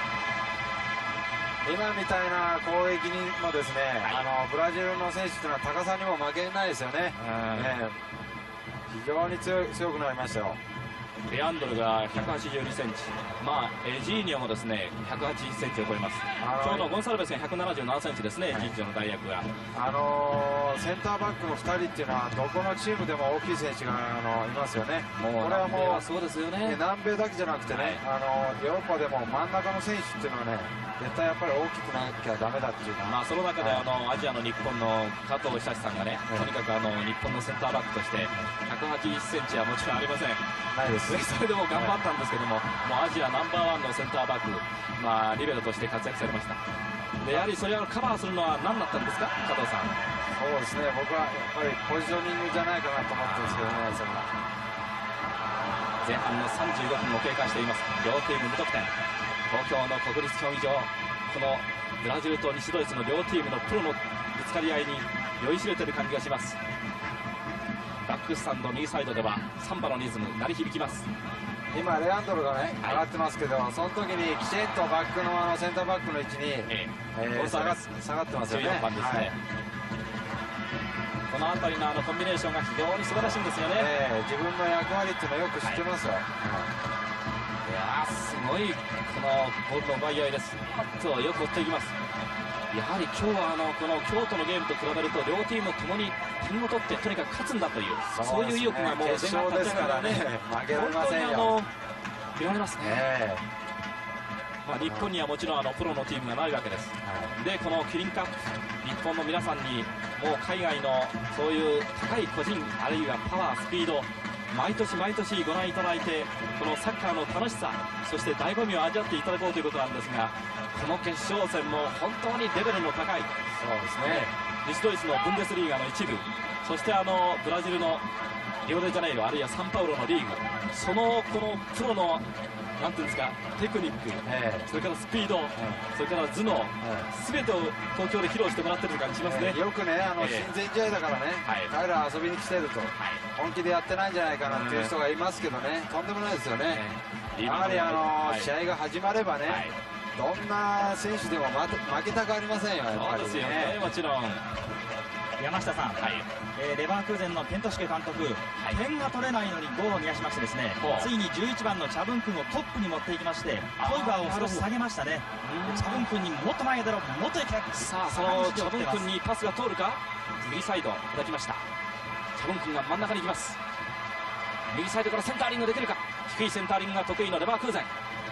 今みたいな攻撃にもですね、はい、あのブラジルの選手というのは高さにも負けないですよね。ね、非常に強い強くなりましたよ。 レアンドルがひゃくはちじゅうにセンチ、まあ、エジーニョもですねひゃくはちじゅっセンチを超えます。今日のゴンサルベスがひゃくななじゅうななセンチですね、エジーニョの代役が。 あのー、センターバックのふたりっていうのはどこのチームでも大きい選手があのいますよね。 もうこれはもうそうですよね。 南米だけじゃなくてね、はい、あのヨーロッパでも真ん中の選手っていうのはね絶対やっぱり大きくなきゃダメだっていうか、 まあ、その中で、はい、あのアジアの日本の加藤久志さんがね、はい、とにかくあの日本のセンターバックとしてひゃくはちじゅっセンチはもちろんありません。 ないです。 それでも頑張ったんですけども、はい、もうアジアナンバーワンのセンターバック、まあ、リベロとして活躍されました。でやはりそれをカバーするのは何だったんですか、加藤さん。 そうですね、僕はやっぱりポジショニングじゃないかなと思ってるんですけどね。その前半のさんじゅうごふんを経過しています。両チーム無得点。東京の国立競技場、このブラジルと西ドイツの両チームのプロのぶつかり合いに酔いしれている感じがします。バックスタンド右サイドではサンバのリズム鳴り響きます。 今レアンドロがね、はい、上がってますけど、その時にきちんとバックのあのセンターバックの位置に、えええー、下が下がってますよね。 じゅうよんばんですね。はい、この辺りのあのコンビネーションが非常に素晴らしいんですよね。えー、自分の役割っていうのはよく知ってますよ。はい、 いやーすごいこのボールの奪い合いです。パッとよく追っていきます。やはり今日はあのこの京都のゲームと比べると両チームともに点を取ってとにかく勝つんだという、そういう意欲がもう決勝ですからね、負けられませんよ。 本当にあの見られますね。えーまあ、日本にはもちろんあのプロのチームがないわけです。はい、でこのキリンカップ、日本の皆さんにもう海外のそういう高い個人あるいはパワースピード毎年毎年ご覧いただいて、このサッカーの楽しさ、そして醍醐味を味わっていただこうということなんですが、この決勝戦も本当にレベルの高い、 そうですね、 西ドイツのブンデスリーガの一部、そしてあのブラジルのリオデジャネイロあるいはサンパウロのリーグ、そのこのプロのなんていうんですか、テクニック、えー、それからスピード、えー、それから頭脳、すべ、えー、てを東京で披露してもらってる感じしますね。 えー、よくね、あの、親善試合だからね、はい、彼ら遊びに来てると、はい、本気でやってないんじゃないかなっていう人がいますけどね、とんでもないですよね。えー、やはりあの、はい、試合が始まればね、はい、どんな選手でも負けたくありませんよ、やっぱりね。 そうですよね、もちろん。 山下さん、はい、えー、レバークーゼンのケントシュケ監督、はい、点が取れないのにゴールを逃がしましてですね、ついにじゅういちばんのチャブン君をトップに持っていきまして、トイバーを少し下げましたね。チャブン君にもっと前へ出ろ、もっと行け。 さあそのチャブン君にパスが通るか。右サイド叩きました。チャブン君が真ん中に行きます。右サイドからセンターリングできるか。低いセンターリングが得意のレバークーゼン。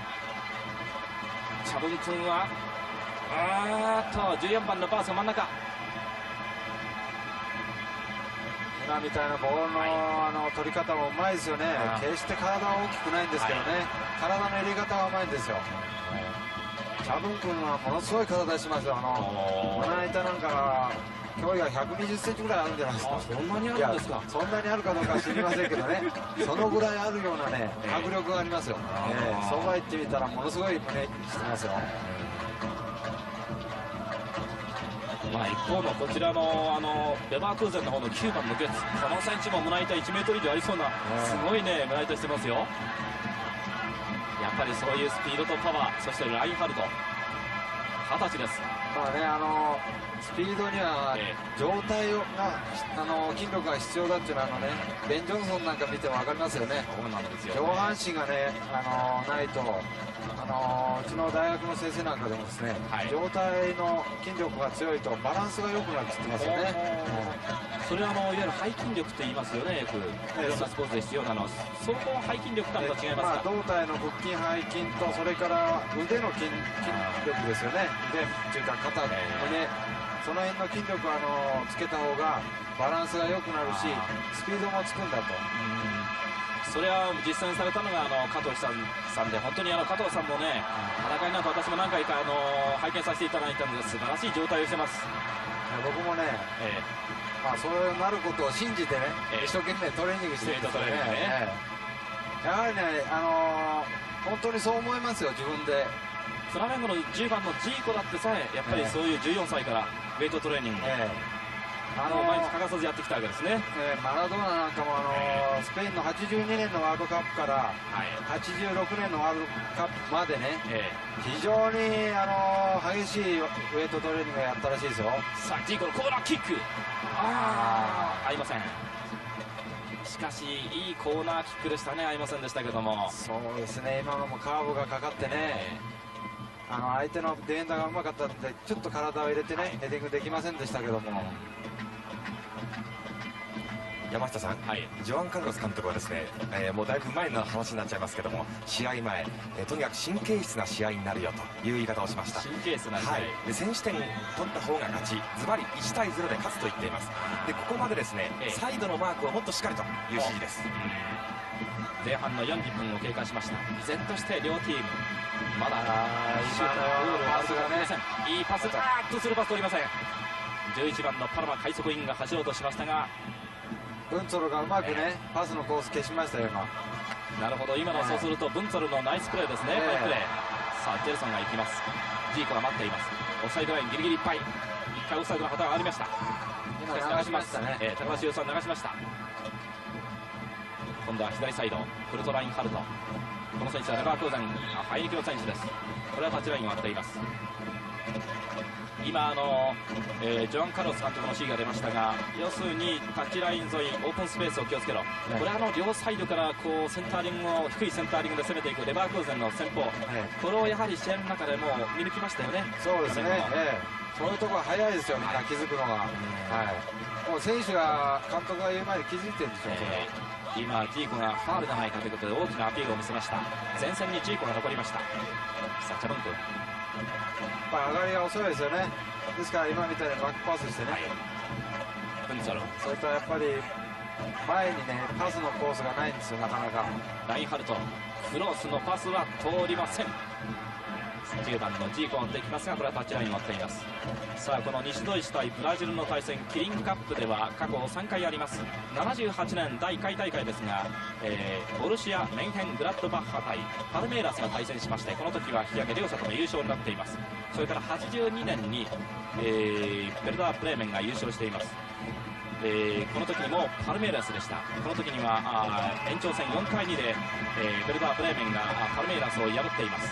チャブン君はあーっとじゅうよんばんのバースが真ん中。 今みたいなボールの、はい、あの取り方もうまいですよね。決して体は大きくないんですけどね、はい、体の入れ方はうまいんですよ。チャブン君はものすごい体しますよ。あのこの間なんか距離がひゃくにじゅっセンチぐらいあるんじゃないですか。 そんなにあるんですか。 そんなにあるかどうかは知りませんけどねそのぐらいあるようなね迫力がありますよ。えー、そば行ってみたらものすごい胸してますよ。 まあ、一方のこちらのあのレバークーゼンの方のきゅうばんのゲッツ、この選手も胸板いちメートル以上ありそうな、すごいね胸板してますよ。やっぱりそういうスピードとパワー、そしてラインハルト、 はたちです。 まあね、あのスピードには状態をがあの筋力が必要だっていうのはあのね、ベン・ジョンソンなんか見ても分かりますよね。 そうなんですよ。 上半身がね、あのないと、あのうちの大学の先生なんかでもですね、はい、上体の筋力が強いとバランスが良くなるって言ってますよね。 それはあのいわゆる背筋力って言いますよね。よくいろんなスポーツで必要なのは、そこ背筋力とは違いますか。 まあ、胴体の腹筋背筋と、それから腕の筋筋力ですよね。腕っていうか肩、胸、その辺の筋力をあのつけた方がバランスが良くなるし、スピードもつくんだと。 それは実践されたのがあの加藤さんさんで、本当にあの加藤さんもね、戦いなんか私も何回かあの拝見させていただいたんですが、素晴らしい状態をしてます。 僕もね、えーまあ、そうなることを信じてね、えー、一生懸命トレーニングしてるんですよね。えー、やはりね、あのー、本当にそう思いますよ、自分で。 フラメンゴのじゅうばんのジーコだってさえ、やっぱりそういうじゅうよんさいからウェイトトレーニング、えーあの毎日欠かさずやってきたわけですね。 えー、マラドーナなんかも、あのー、スペインのはちじゅうにねんのワールドカップから、はい、はちじゅうろくねんのワールドカップまでね、えー、非常に、あのー、激しいウェイトトレーニングをやったらしいですよ。 さあジーコのコーナーキック、ああ合いません。しかしいいコーナーキックでしたね。合いませんでしたけども。 そうですね、今のもカーブがかかってね、えー、あの相手のディフェンダーがうまかったんで、ちょっと体を入れてね、はい、ヘディングできませんでしたけども。 山下さん、はい、ジョアン・カルロス監督はですね、えー、もうだいぶ前の話になっちゃいますけども、試合前、えー、とにかく神経質な試合になるよという言い方をしました。 神経質な試合、 はい、で先取点取った方が勝ち、ズバリいちたいゼロで勝つと言っています。でここまでですね、ええ、サイドのマークをもっとしっかりという指示です。 前半のよんじゅっぷんを経過しました。依然として両チームまだシュートのゴールを割ることができません。いいパス、あーっとするパス取りません。じゅういちばんのパラマ快速インが走ろうとしましたが、 ブンツォルがうまくね、パスのコース消しましたよ今。 なるほど、今のそうするとブンツォルのナイスプレーですね。ファインプレー。さあジェルソンが行きます。ジーコが待っています。オフサイドラインギリギリいっぱい。一回オフサイドの旗がありました。 今流しましたね。 えー、高橋優さん流しました。今度は左サイドフルトラインハルト。この選手はレバークーゼンハイリキの選手です。これはタッチラインを割っています。今あの、えー、ジョアン・カルロス監督の指示が出ましたが、要するにタッチライン沿いオープンスペースを気をつけろ、はい、これはあの両サイドからこうセンターリングを低いセンターリングで攻めていくレバークーゼンの戦法、はい、これをやはり試合の中でも見抜きましたよね。 そうですね、えー、そういうところが早いですよ、みんな気づくのが、はい、もう選手が監督が言う前に気づいてるんでしょう、えー、今ジーコがファールじゃないかということで大きなアピールを見せました。前線にジーコが残りました。さあチャブンク、 まあ、上がりが遅いですよね。ですから今みたいにバックパスしてね、はい、それとやっぱり前にねパスのコースがないんですよ、なかなか。 ラインハルト、クロスのパスは通りません。じゅうばんのジーコを追っていきますが、これはタッチラインを割っています。さあこの西ドイツ対ブラジルの対戦、キリンカップでは過去さんかいあります。ななじゅうはちねんだいいっかい大会ですが、えー、ボルシア・メンヘングラッドバッハ対パルメイラスが対戦しまして、この時は引き分け両者とも優勝になっています。それからはちじゅうにねんに、えー、ベルダー・ブレーメンが優勝しています。えー、この時にもパルメイラスでした。この時にはあ延長戦よんたいにで、えー、ベルダー・ブレーメンがパルメイラスを破っています。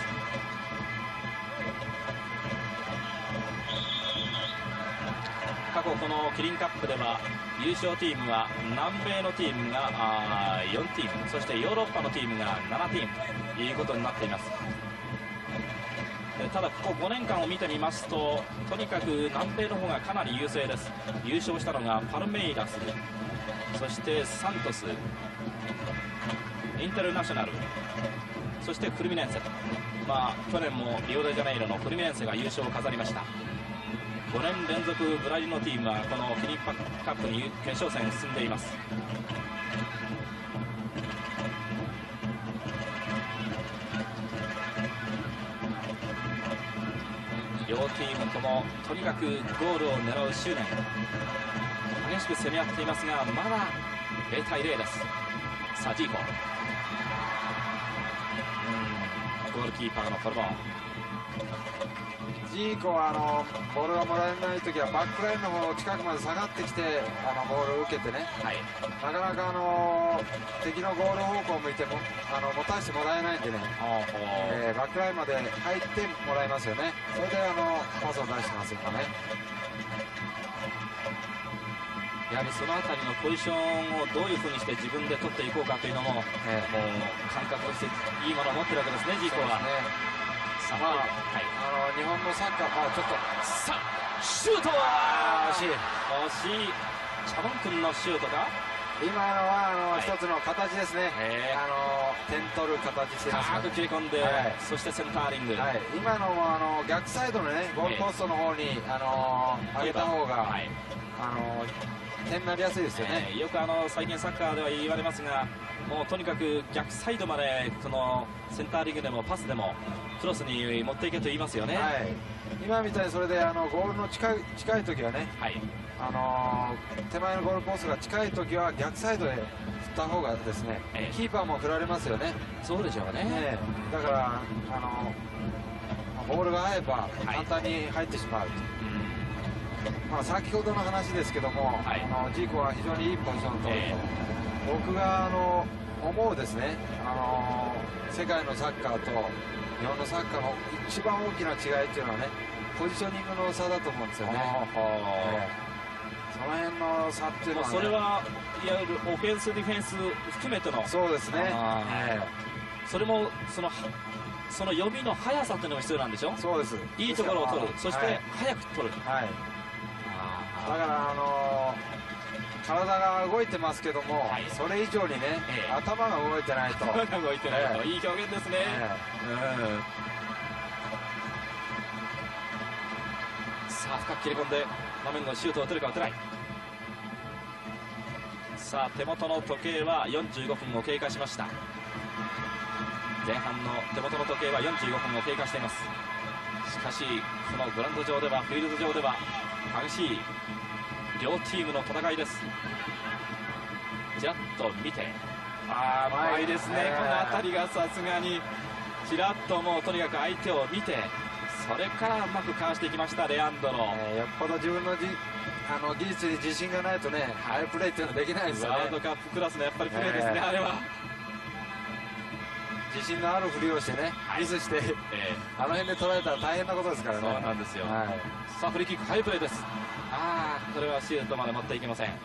過去このキリンカップでは優勝チームは南米のチームがあよんチーム、そしてヨーロッパのチームがななチームということになっています。ただここごねんかんを見てみますと、とにかく南米の方がかなり優勢です。優勝したのがパルメイラス、そしてサントス、インテルナショナル、そしてフルミネンセと、まあ、去年もリオデジャネイロのフルミネンセが優勝を飾りました。ごねん連続ブラジルのチームはこのキリンカップに決勝戦進んでいます。両チームともとにかくゴールを狙う執念、激しく攻め合っていますが、まだゼロたいゼロです。さあジーコ、うんゴールキーパーのコルボン。 ジーコはあのボールがもらえないときはバックラインの方近くまで下がってきてあのボールを受けてね、 はい、 なかなかあの敵のゴール方向を向いてもあの持たせてもらえないんでね、えー、バックラインまで入ってもらいますよね。それであのパスを出してますよね。 やはりそのあたりのポジションをどういうふうにして自分で取っていこうかというのも、えー、もう感覚としていいものを持ってるわけですね、ジーコは。 まあ、はい、あの日本のサッカー、あちょっとさあシュートは惜しい惜しい。チャボン君のシュートか。 今のはあの、はい、一つの形ですね、 えー、 あの点取る形してます、ね、 深く切り込んで、はい、そしてセンターリング、 はい、今のもあの逆サイドのねゴールポストの方に、えー、あの上げた方が、はい、あの点になりやすいですよね、 えー、よくあの最近サッカーでは言われますが、もうとにかく逆サイドまでそのセンターリングでもパスでもクロスに持っていけと言いますよね、はい、 今みたいにそれであのゴールの近い近い時はね、はい、あのー、手前のゴールポストが近い時は逆サイドで振った方がですね、えー、キーパーも振られますよね。 そうでしょうね、ね、 だからあのー、ボールが合えば簡単に入ってしまうと、はい、まあ、先ほどの話ですけども、はい、あのジーコは非常にいいポジションを取ると、えー、僕があの思うですね、あの世界のサッカーと日本のサッカーの一番大きな違いというのはね、ポジショニングの差だと思うんですよね。えー、その辺の差っていうのは、ね、 それはいわゆるオフェンスディフェンス含めての、 そうですね、 えー、それもそのその読みの速さというのが必要なんでしょ。 そうです。 いいところを取る、そして早く取る、 はい、だからあのー体が動いてますけども、はい、それ以上にね、ええ、頭が動いてないと。 頭が動いてないと、ええ、いい表現ですね。ええ、うん、さあ深く切り込んで画面のシュートを打てるか打てない。さあ手元の時計はよんじゅうごふんを経過しました。前半の手元の時計はよんじゅうごふんを経過しています。しかしこのグラウンド上では、フィールド上では激しい両チームの戦いです。ちらっと見て、ああ、うまいですね、この辺りがさすがにちらっともうとにかく相手を見て、それからうまくかわしていきましたレアンドロ、 えー、よっぽど自分のじあの技術に自信がないとね、ああいうプレーっていうのはできないですよね。 ワールドカップクラスのやっぱりプレーですね、えー、あれは自信のあるふりをしてね、はい、ミスして、えー、あの辺で捉えたら大変なことですからね。 そうなんですよ、はい、さあフリーキック、ハイプレーです。ああ、これはシュートまで持っていけません。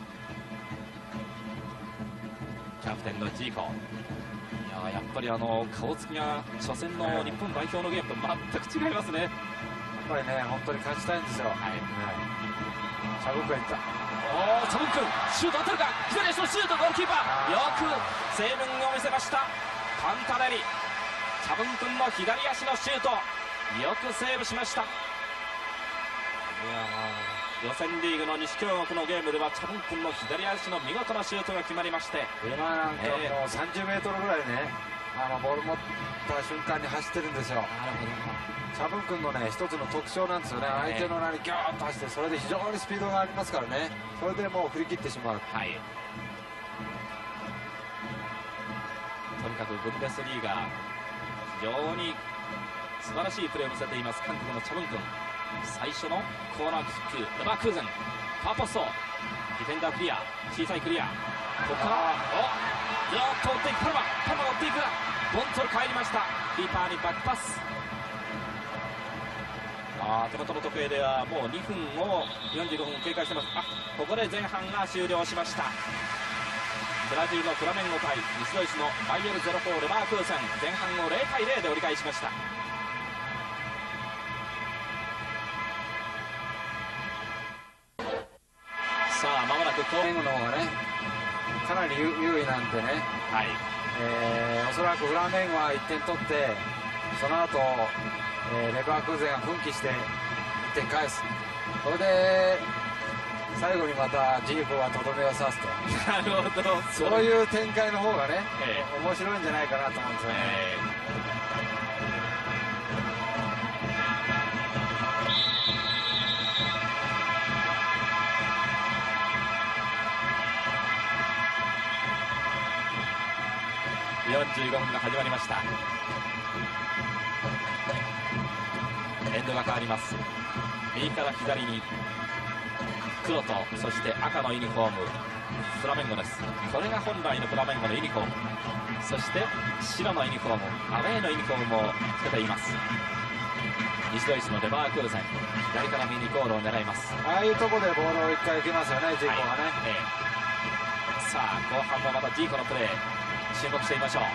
キャプテンのジーコ、いややっぱりあの顔つきが初戦の日本代表のゲームと全く違いますね。やっぱりね、本当に勝ちたいんですよ。はい、はい、チャブン君いった。 おお、チャブン君シュート当たるか。左足のシュート、ゴールキーパーよくセーブンを見せました。パンタネリ、チャブン君の左足のシュート、よくセーブしました。いや予選リーグの西京極のゲームではチャボン君の左足の見事なシュートが決まりまして、 今なんかもうさんじゅうメートルぐらいね、あのボール持った瞬間に走ってるんですよ。なるほど。チャボン君のね一つの特徴なんですよね、相手の名にギューッと走って、それで非常にスピードがありますからね、それでもう振り切ってしまう。はい、 とにかくブンデスリーガ非常に素晴らしいプレーを見せています韓国のチャボン君。最初のコーナーキック、レバークーゼン、ファーポスト、ディフェンダークリア、小さいクリア、ここから、おずっと追っていくパルマ、パルマが追っていくが、ボントル帰りました、キーパーにバックパス。あ手元の時計ではもうにふんをよんじゅうごふん経過してます。あここで前半が終了しました。ブラジルのフラメンゴ対西ドイツのバイエルゼロフォーレバークーゼン、前半をゼロたいゼロで折り返しました。さあ間もなく後半の方がねかなり優位なんでね、はい、えー、おそらくフラメンゴはいってん取って、その後、えー、レバークーゼンが奮起していってん返す、これで最後にまたジーコがとどめを刺すとなるほど、 そういう展開の方がね、えー、面白いんじゃないかなと思うんですよね。えーよんじゅうごふんが始まりました。 ンドが変わります。右から左に黒とそして赤のユニフォームフラメンゴです。これが本来のフラメンゴのユニフォーム、そして白のユニフォーム、アウェーのユニフォームをつけています。西ドイツのレバークーゼン、左から右にゴールを狙います。 ああいうところでボールをいっかい受けますよね、ジーコがね、 はい、ええ、さあ後半もまたジーコのプレー注目してみましょう。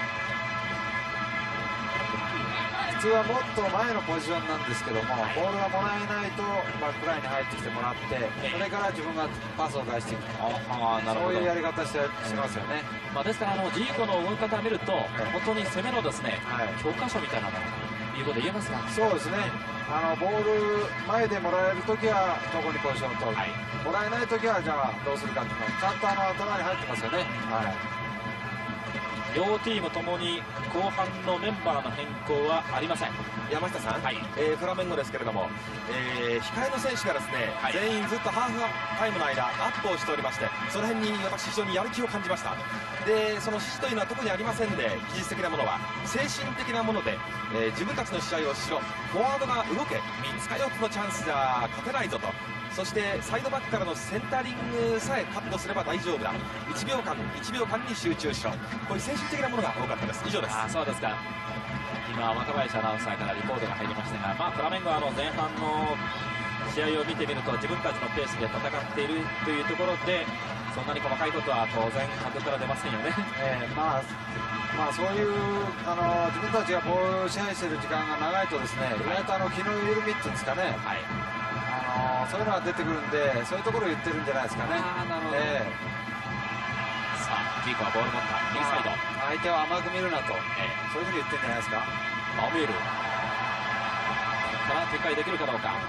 普通はもっと前のポジションなんですけども、はい、ボールがもらえないとバックラインに入ってきてもらって、ええ、それから自分がパスを出していく、あなるほど、そういうやり方してしますよね。 まあ、ですからあのジーコの動き方を見ると、はい、本当に攻めのですね、はい、教科書みたいなものということで言えますか。 そうですね、あのボール前でもらえるときはどこにポジションを取る、はい、もらえないときはじゃあどうするかっていうのちゃんとあの頭に入ってますよね。はい、 両チームともに後半のメンバーの変更はありません。 山下さん、はい、えー、フラメンゴですけれども、えー、控えの選手がですね、はい、全員ずっとハーフタイムの間アップをしておりまして、その辺に私非常にやる気を感じました。でその指示というのは特にありませんで、技術的なものは精神的なもので、えー、自分たちの試合をしろ、フォワードが動け、みっつかよっつのチャンスじゃ勝てないぞと、そしてサイドバックからのセンタリングさえカットすれば大丈夫だ、いちびょうかんいちびょうかんに集中しろ、こういう精神的なものが多かったです。以上です。 あ、そうですか。今若林アナウンサーからリポートが入りましたが、まあ、フラメンゴはあの前半の試合を見てみると自分たちのペースで戦っているというところで、そんなに細かいことは当然監督から出ませんよね。 えー、まあまあそういうあの自分たちがボールを支配している時間が長いとですね、意外とあの気の緩みっていうんですかね、はい、あのそういうのが出てくるんで、そういうところを言ってるんじゃないですかね。 あ、なるほど。えー、さあジーコはボール持った右サイド、 相手は甘く見るなと、えー、そういうふうに言ってるんじゃないですか。 マオメールから展開できるかどうか。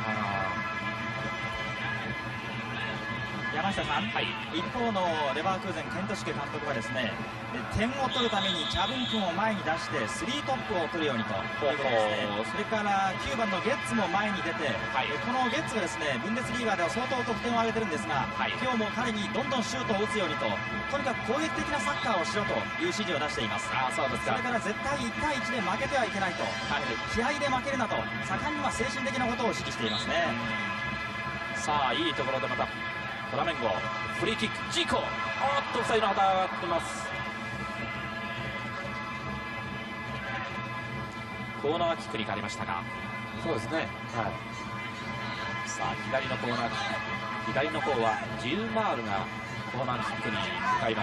山下さん、はい、一方のレバークーゼンケントシュケ監督はですね、点を取るためにチャブン君を前に出してスリートップを取るようにということですね。それからきゅうばんのゲッツも前に出て、はい、このゲッツがですねブンデスリーガーでは相当得点を挙げてるんですが、はい、今日も彼にどんどんシュートを打つようにと、とにかく攻撃的なサッカーをしろという指示を出しています。あ、そうですか。それから絶対いちたいいちで負けてはいけないと、はい、気合で負けるなと盛んには精神的なことを指示していますね。 さあいいところでまたフラメンゴフリーキック、ジーコ、おっとオフサイドの旗が上がってます。コーナーキックに変わりましたが、 そうですね、はい、 さあ左のコーナーキック、左の方はジルマールがコーナーキックに向かいます。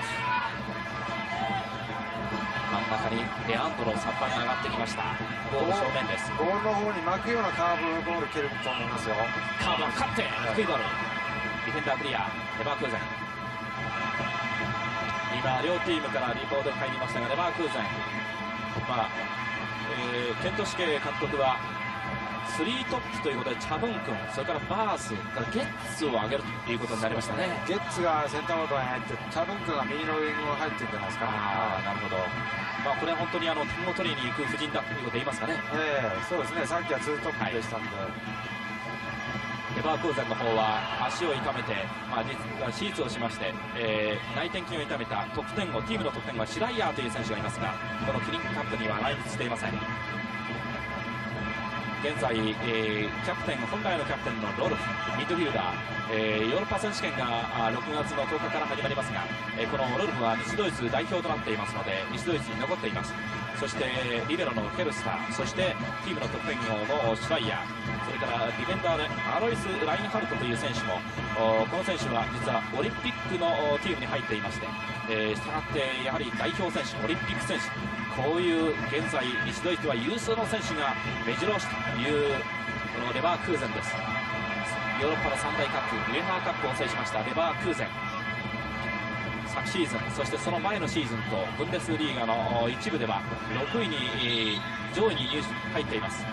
真ん中にレアンドロさんばんが上がってきました。ゴール正面です。 ゴールの方に巻くようなカーブボール蹴ると思いますよ。 カーブを勝って低いボール、ディフェンダークリア、レバークーゼン。今両チームからリポートが入りましたが、レバークーゼン、まあえー、ケントシュケ監督はスリートップということでチャブン君、それからバースからゲッツを上げるということになりましたね。 ゲッツがセンターバックに入って、チャブン君が右のウイングに入ってるんじゃないですか。 ああ、なるほど。まあこれは本当にあの点を取りに行く布陣だということで言いますかね。 えー、そうですね。さっきはツートップでしたんで。はい、 レバークーゼンの方は足を痛めて、まあ、実は手術をしまして、えー、内転筋を痛めた得点王、チームの得点王はシライヤーという選手がいますが、このキリンカップには来日していません。現在、えー、キャプテン、本来のキャプテンのロルフ、ミッドフィルダー、えー、ヨーロッパ選手権がろくがつのとおかから始まりますが、えー、このロルフは西ドイツ代表となっていますので、西ドイツに残っています。そしてリベロのケルスター、そしてチームの得点王のシュライヤー、それからディフェンダーでアロイス・ラインハルトという選手も、この選手は実はオリンピックのチームに入っていまして、えー、したがってやはり代表選手、オリンピック選手、こういう現在西ドイツは有数の選手が目白押しというこのレバークーゼンです。ヨーロッパの三大カップ、ウェハーカップを制しましたレバークーゼン、昨シーズン、そしてその前のシーズンとブンデスリーガの一部ではろくいに、えー、上位に入入っています。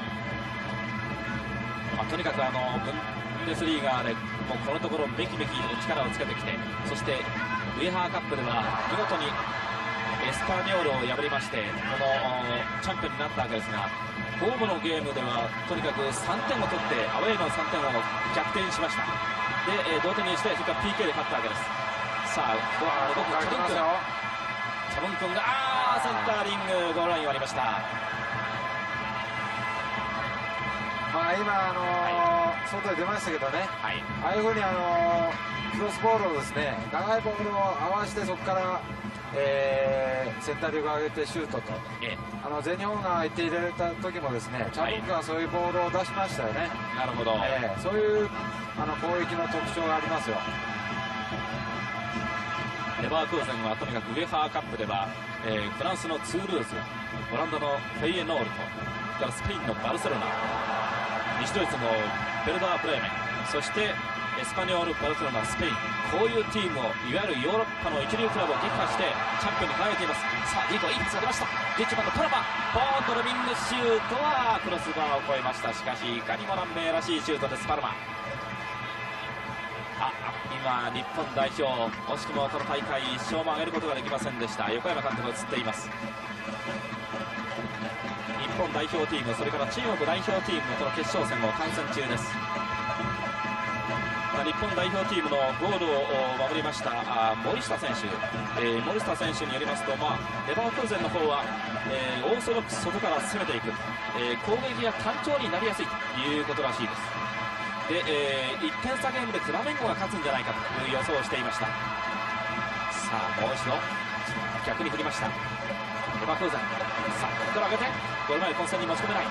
まあ、とにかくあのブンデスリーガでもうこのところめきめき力をつけてきて、そしてウェハーカップでは見事にエスパーニョールを破りまして、このチャンピオンになったわけですが、ホームのゲームではとにかくさんてんを取って、アウェーのさんてんを逆転しました。で、えー、同点にして、それから ピーケー で勝ったわけです。さあ、ここはチャブン君、チャブン君があーセンターリングゴールライン割りました。 まあ今、あのーはい、外に出ましたけどね、はい、ああいうふうに、あのー、クロスボールをですね、長いボールを合わせてそこから、えー、センター力を上げてシュートと、ええ、あの全日本が相手入れられた時もですね、チャブンクはそういうボールを出しましたよね。 なるほど、 えー、そういうあの攻撃の特徴がありますよ。 レバークーゼンはとにかくウェハーカップでは、えー、フランスのツールーズ、オランダのフェイエノールと、それからスペインのバルセロナ、西ドイツのベルダー・ブレーメン、そしてエスパニョール、バルセロナ、スペイン、こういうチームをいわゆるヨーロッパの一流クラブを撃破してチャンピオンに輝いています。さあディーコ、いくつが出ました。じゅういちばんのパラマ、ポートルビングシュートはクロスバーを越えました。しかしいかにも南米らしいシュートです。パラマ、あ、今日本代表惜しくもこの大会いっ勝も挙げることができませんでした。横山監督が映っています。日本代表チーム、それから中国代表チームのこの決勝戦を観戦中です。日本代表チームのゴールを守りました森下選手、えー、森下選手によりますと、まあ、レバークーゼンの方は、えー、オーソドックス外から攻めていく、えー、攻撃が単調になりやすいということらしいです。で、えー、いってん差ゲームでフラメンゴが勝つんじゃないかという予想をしていました。さあもう一度逆に振りましたレバークーゼン。さあここから上げてゴール前混戦に持ち込めない。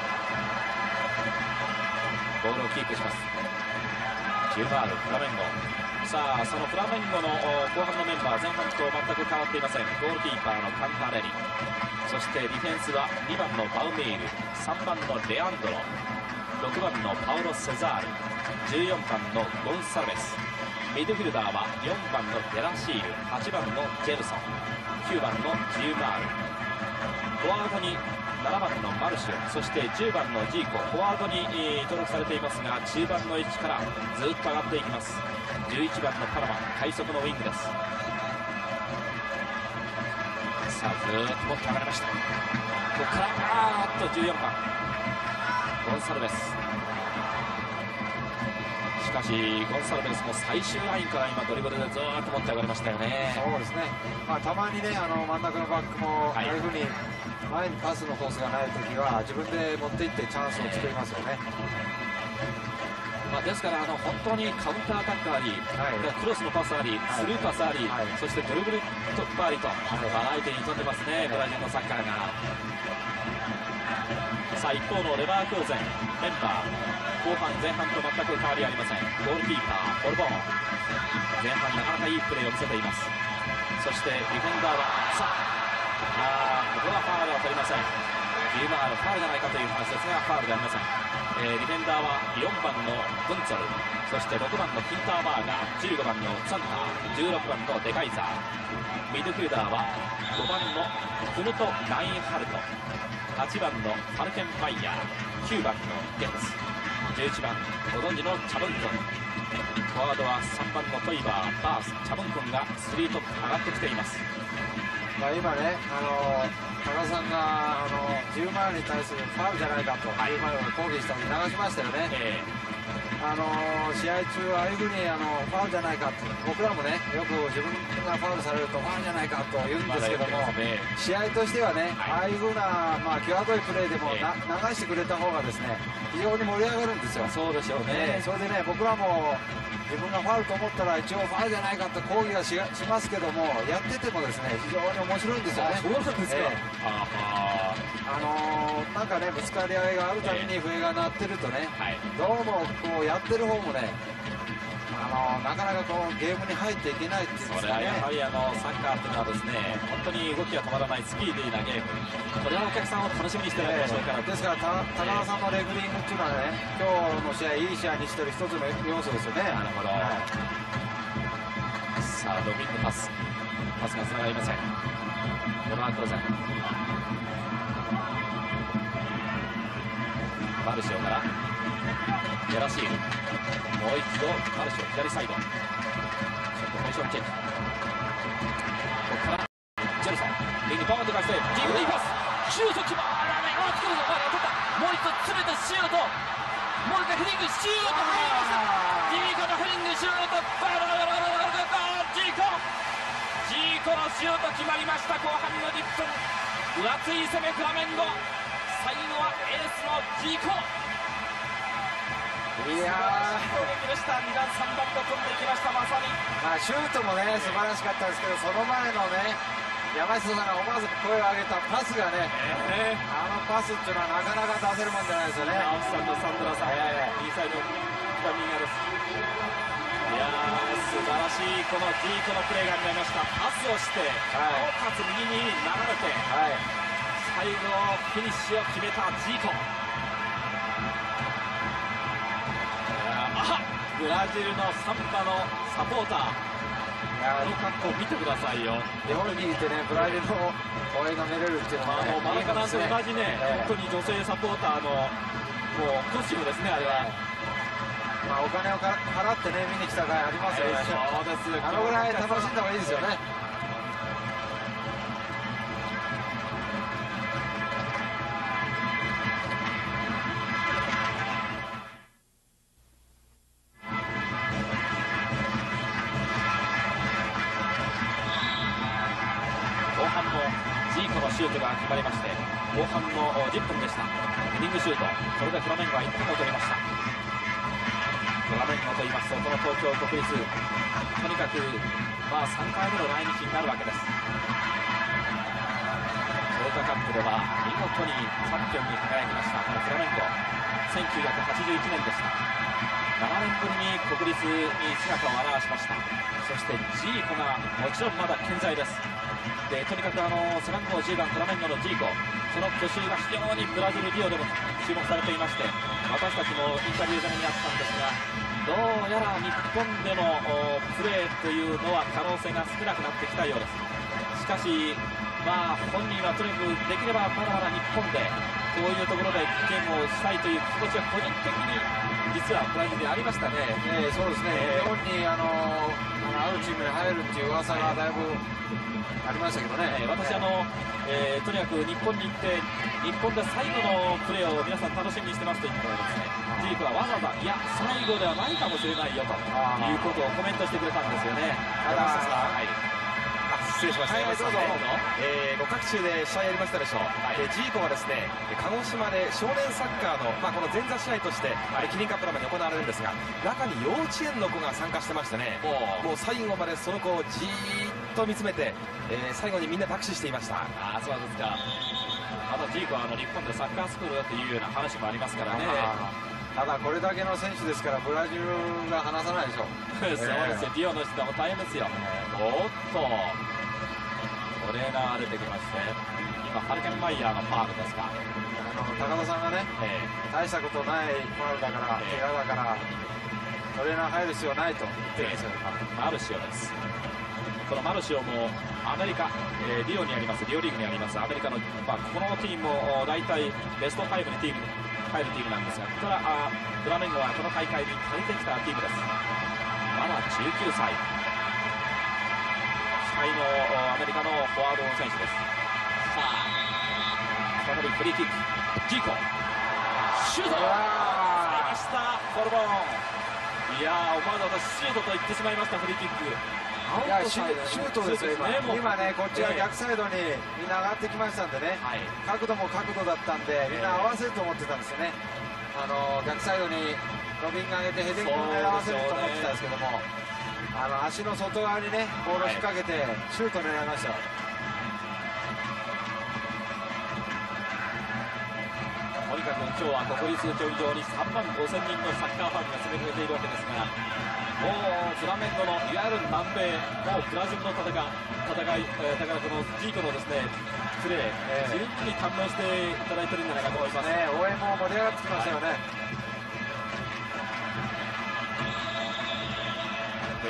ボールをキープします。ジューマール、フラメンゴ。さあそのフラメンゴの後半のメンバー、前半と全く変わっていません。ゴールキーパーのカンタレリ、そしてディフェンスはにばんのバウメイル、さんばんのレアンドロ、ろくばんのパウロ・セザール、じゅうよんばんのゴンサルベス、ミッドフィルダーはよんばんのデラシール、はちばんのジェルソン、きゅうばんのジューマール、フォワードにななばんのマルシュ、そしてじゅうばんのジーコ、フォワードに、えー、登録されていますが中盤の位置からずっと上がっていきます。じゅういちばんのパラマ、快速のウィングです。さあずーっと持って上がりました。ここからあーっとじゅうよんばんゴンサルベス。しかしゴンサルベスも最終ラインから今ドリブルでずーっと持って上がりましたよね。 そうですね、まあ、たまにねあの真ん中のバックもああいうふうに前にパスのコースがないときは自分で持っていってチャンスを作りますよね。 まあ、ですからあの本当にカウンターアタックあり、はい、クロスのパスあり、スルーパスあり、はい、そしてドリブル突破ありと、はい、相手に飛んでますね、ブラジルのサッカーが。さあ一方のレバークーゼンメンバー、後半前半と全く変わりありません。ゴールキーパーホルボーン、前半なかなかいいプレーを見せています。そしてディフェンダーはさああここはファウルは取りません。ジューマールファウルじゃないかという話ですがファウルでありません。えー、ディフェンダーはよんばんのブンツォル、そしてろくばんのキンターバーガー、じゅうごばんのツァンター、じゅうろくばんのデカイザー、ミッドフィルダーはごばんのクヌト・ラインハルト、はちばんのファルケンバイヤー、きゅうばんのゲッツ、じゅういちばんご存知のチャブンクン、フォワードはさんばんのトイバー、バース、チャブンクンがスリートップ上がってきています。 まあ今ね、あの高田さんがあのじゅうまんに対するファウルじゃないかと、はい、じゅうまんを抗議したのに流しましたよね。えーあの試合中ああいうふうにあのファウルじゃないかと、僕らもねよく自分がファウルされるとファウルじゃないかと言うんですけども、ね、試合としてはね、はい、ああいうふうな、まあ、際どいプレーでもな、えー、流してくれた方がですね非常に盛り上がるんですよ。 そうでしょうね。 それでね僕らも自分がファウルと思ったら一応ファウルじゃないかと抗議は し, しますけども、やっててもですね非常に面白いんですよね。 そうなんですか。えー、 ああのー、なんかねぶつかり合いがあるたびに笛が鳴ってるとね、えー、どうもこうやってる方もね、あのー、なかなかこうゲームに入っていけないっていうんですかね。 それはやはりあのサッカーっていうのはですね本当に動きが止まらないスピーディーなゲーム、これはお客さんを楽しみにしてるでしょうから、 えー、ですから高田さんのレグリングっていうのはね今日の試合いい試合にしてる一つの要素ですよね。 なるほど、はい、さあロビングパスパスがつながりません。レバークーゼンマルシオからゲラシール、もう一度マルシオ左サイド、ちょっとポジションチェンジ、ここからジェルソン右にボーンと返してディープいいパス、シュート決まらない、あっ取ったもう一度詰めてシュート、もう一回ヘディングシュート入りました。ジーコのヘディングシュート、バラバラバラバラバラバラジーコジーコのシュート決まりました。後半のじゅっぷん、分厚い攻めフラメンゴ、最後はエースのジーコ。 いやー、 攻撃でした。にばんさんばんと飛んできました。まさに、 まあ、シュートもね素晴らしかったですけど、その前のね山下さんが思わず声を上げたパスがね、 えー、 あのパスっていうのはなかなか出せるもんじゃないですよね。 青木さんとサンドラさん、 えー、 右サイド左側です。いやー、素晴らしいこのジーコのプレーが見えました。パスをして、なおかつ右に流れて、はい、最後フィニッシュを決めたジーコ。ブラジルのサンバのサポーター、あの格好見てくださいよ。 日本にいてね、ブラジルの応援が見れるっていうのは、ね、 マラカナンと同じね、えー、本当に女性サポーターのもうコスチュームですね、あれは。 まあ、お金をか払ってね、見に来た回ありますよね。 そうです。 あのぐらい楽しんだ方がいいですよね。 シュートが決まりまして、後半のじゅっぷんでした。ヘディングシュート、それでフラメンゴはいってんを取りました。フラメンゴと言いますと、この東京国立、とにかく、まあ、さんかいめの来日になるわけです。トヨタカップでは見事にチャンピオンに輝きましたこのフラメンゴ。せんきゅうひゃくはちじゅういちねんでした。ななねんぶりに国立に姿を現しました。そしてジーコがもちろんまだ健在です。でとにかくあの背番号じゅうばんフラメンゴのジーコ、その去就が非常にブラジル・リオでも注目されていまして、私たちもインタビュー攻めになったんですが、どうやら日本でのプレーというのは可能性が少なくなってきたようです。しかし、まあ、本人はとにかくできればまだまだ日本でこういうところでゲームをしたいという気持ちは個人的に実はブラジルでありましたね。 えー、そうですね、日本にあのあるチームに入るっていう噂がだいぶありましたけどね。 えー、私あの、えー、とにかく日本に行って日本で最後のプレーを皆さん楽しみにしてますと言ったらですね、ジークはわざわざいや最後ではないかもしれないよということをコメントしてくれたんですよね。 はい、失礼しました。はい、どうぞ。えー、ご各地で試合やりましたでしょう。はい、えー、ジーコはですね、鹿児島で少年サッカーの、まあ、この前座試合として、はい、キリンカップラーメンに行われるんですが、中に幼稚園の子が参加してましてね、もう最後までその子をじーっと見つめて、えー、最後にみんな握手していました。 ああ、そうですか。またジーコはあの日本でサッカースクールだというような話もありますからね。 ただこれだけの選手ですからブラジルが離さないでしょう。 そうですよ、えー、リオの人も大変ですよ。おっとトレーナー出てきまして、今ハルケンマイヤーのファウルですか。 あの高田さんがね、えー、大したことないファウルだから、えー、怪我だからトレーナー入る必要ないと言ってるんですよ、 えー、マルシオです。このマルシオもアメリカ、えー、リオにありますリオリーグにありますアメリカの、まあ、このチームも大体ベストファイブにチームに入るチームなんですが、ここからあフラメンゴはこの大会に借りてきたチームです。まだじゅうきゅうさい、期待のアメリカのフォワードの選手です。さあ再びフリーキック、ジーコシュート、ありましたコルボン。いやー、思わず私シュートと言ってしまいました。フリーキック、 いやシュートですよ、今、今ね、こっちが逆サイドにみんな上がってきましたんでね、はい、角度も角度だったんで、みんな合わせると思ってたんですよね、あの逆サイドにロビンが上げて、ヘディングを狙わせると思ってたんですけども、あの足の外側にね、ボールを引っ掛けて、シュート狙いましたよ。 とにかく今日は国立競技場にさんまんごせんにんのサッカーファンが詰めかけているわけですが、もうフラメンゴのいわゆる南米、もうブラジルの戦い、戦い、えー、だからこのジーコのですねプレー、えー、十分に堪能していただいているんじゃないかと思いますね。 応援も盛り上がってきましたよね。はい、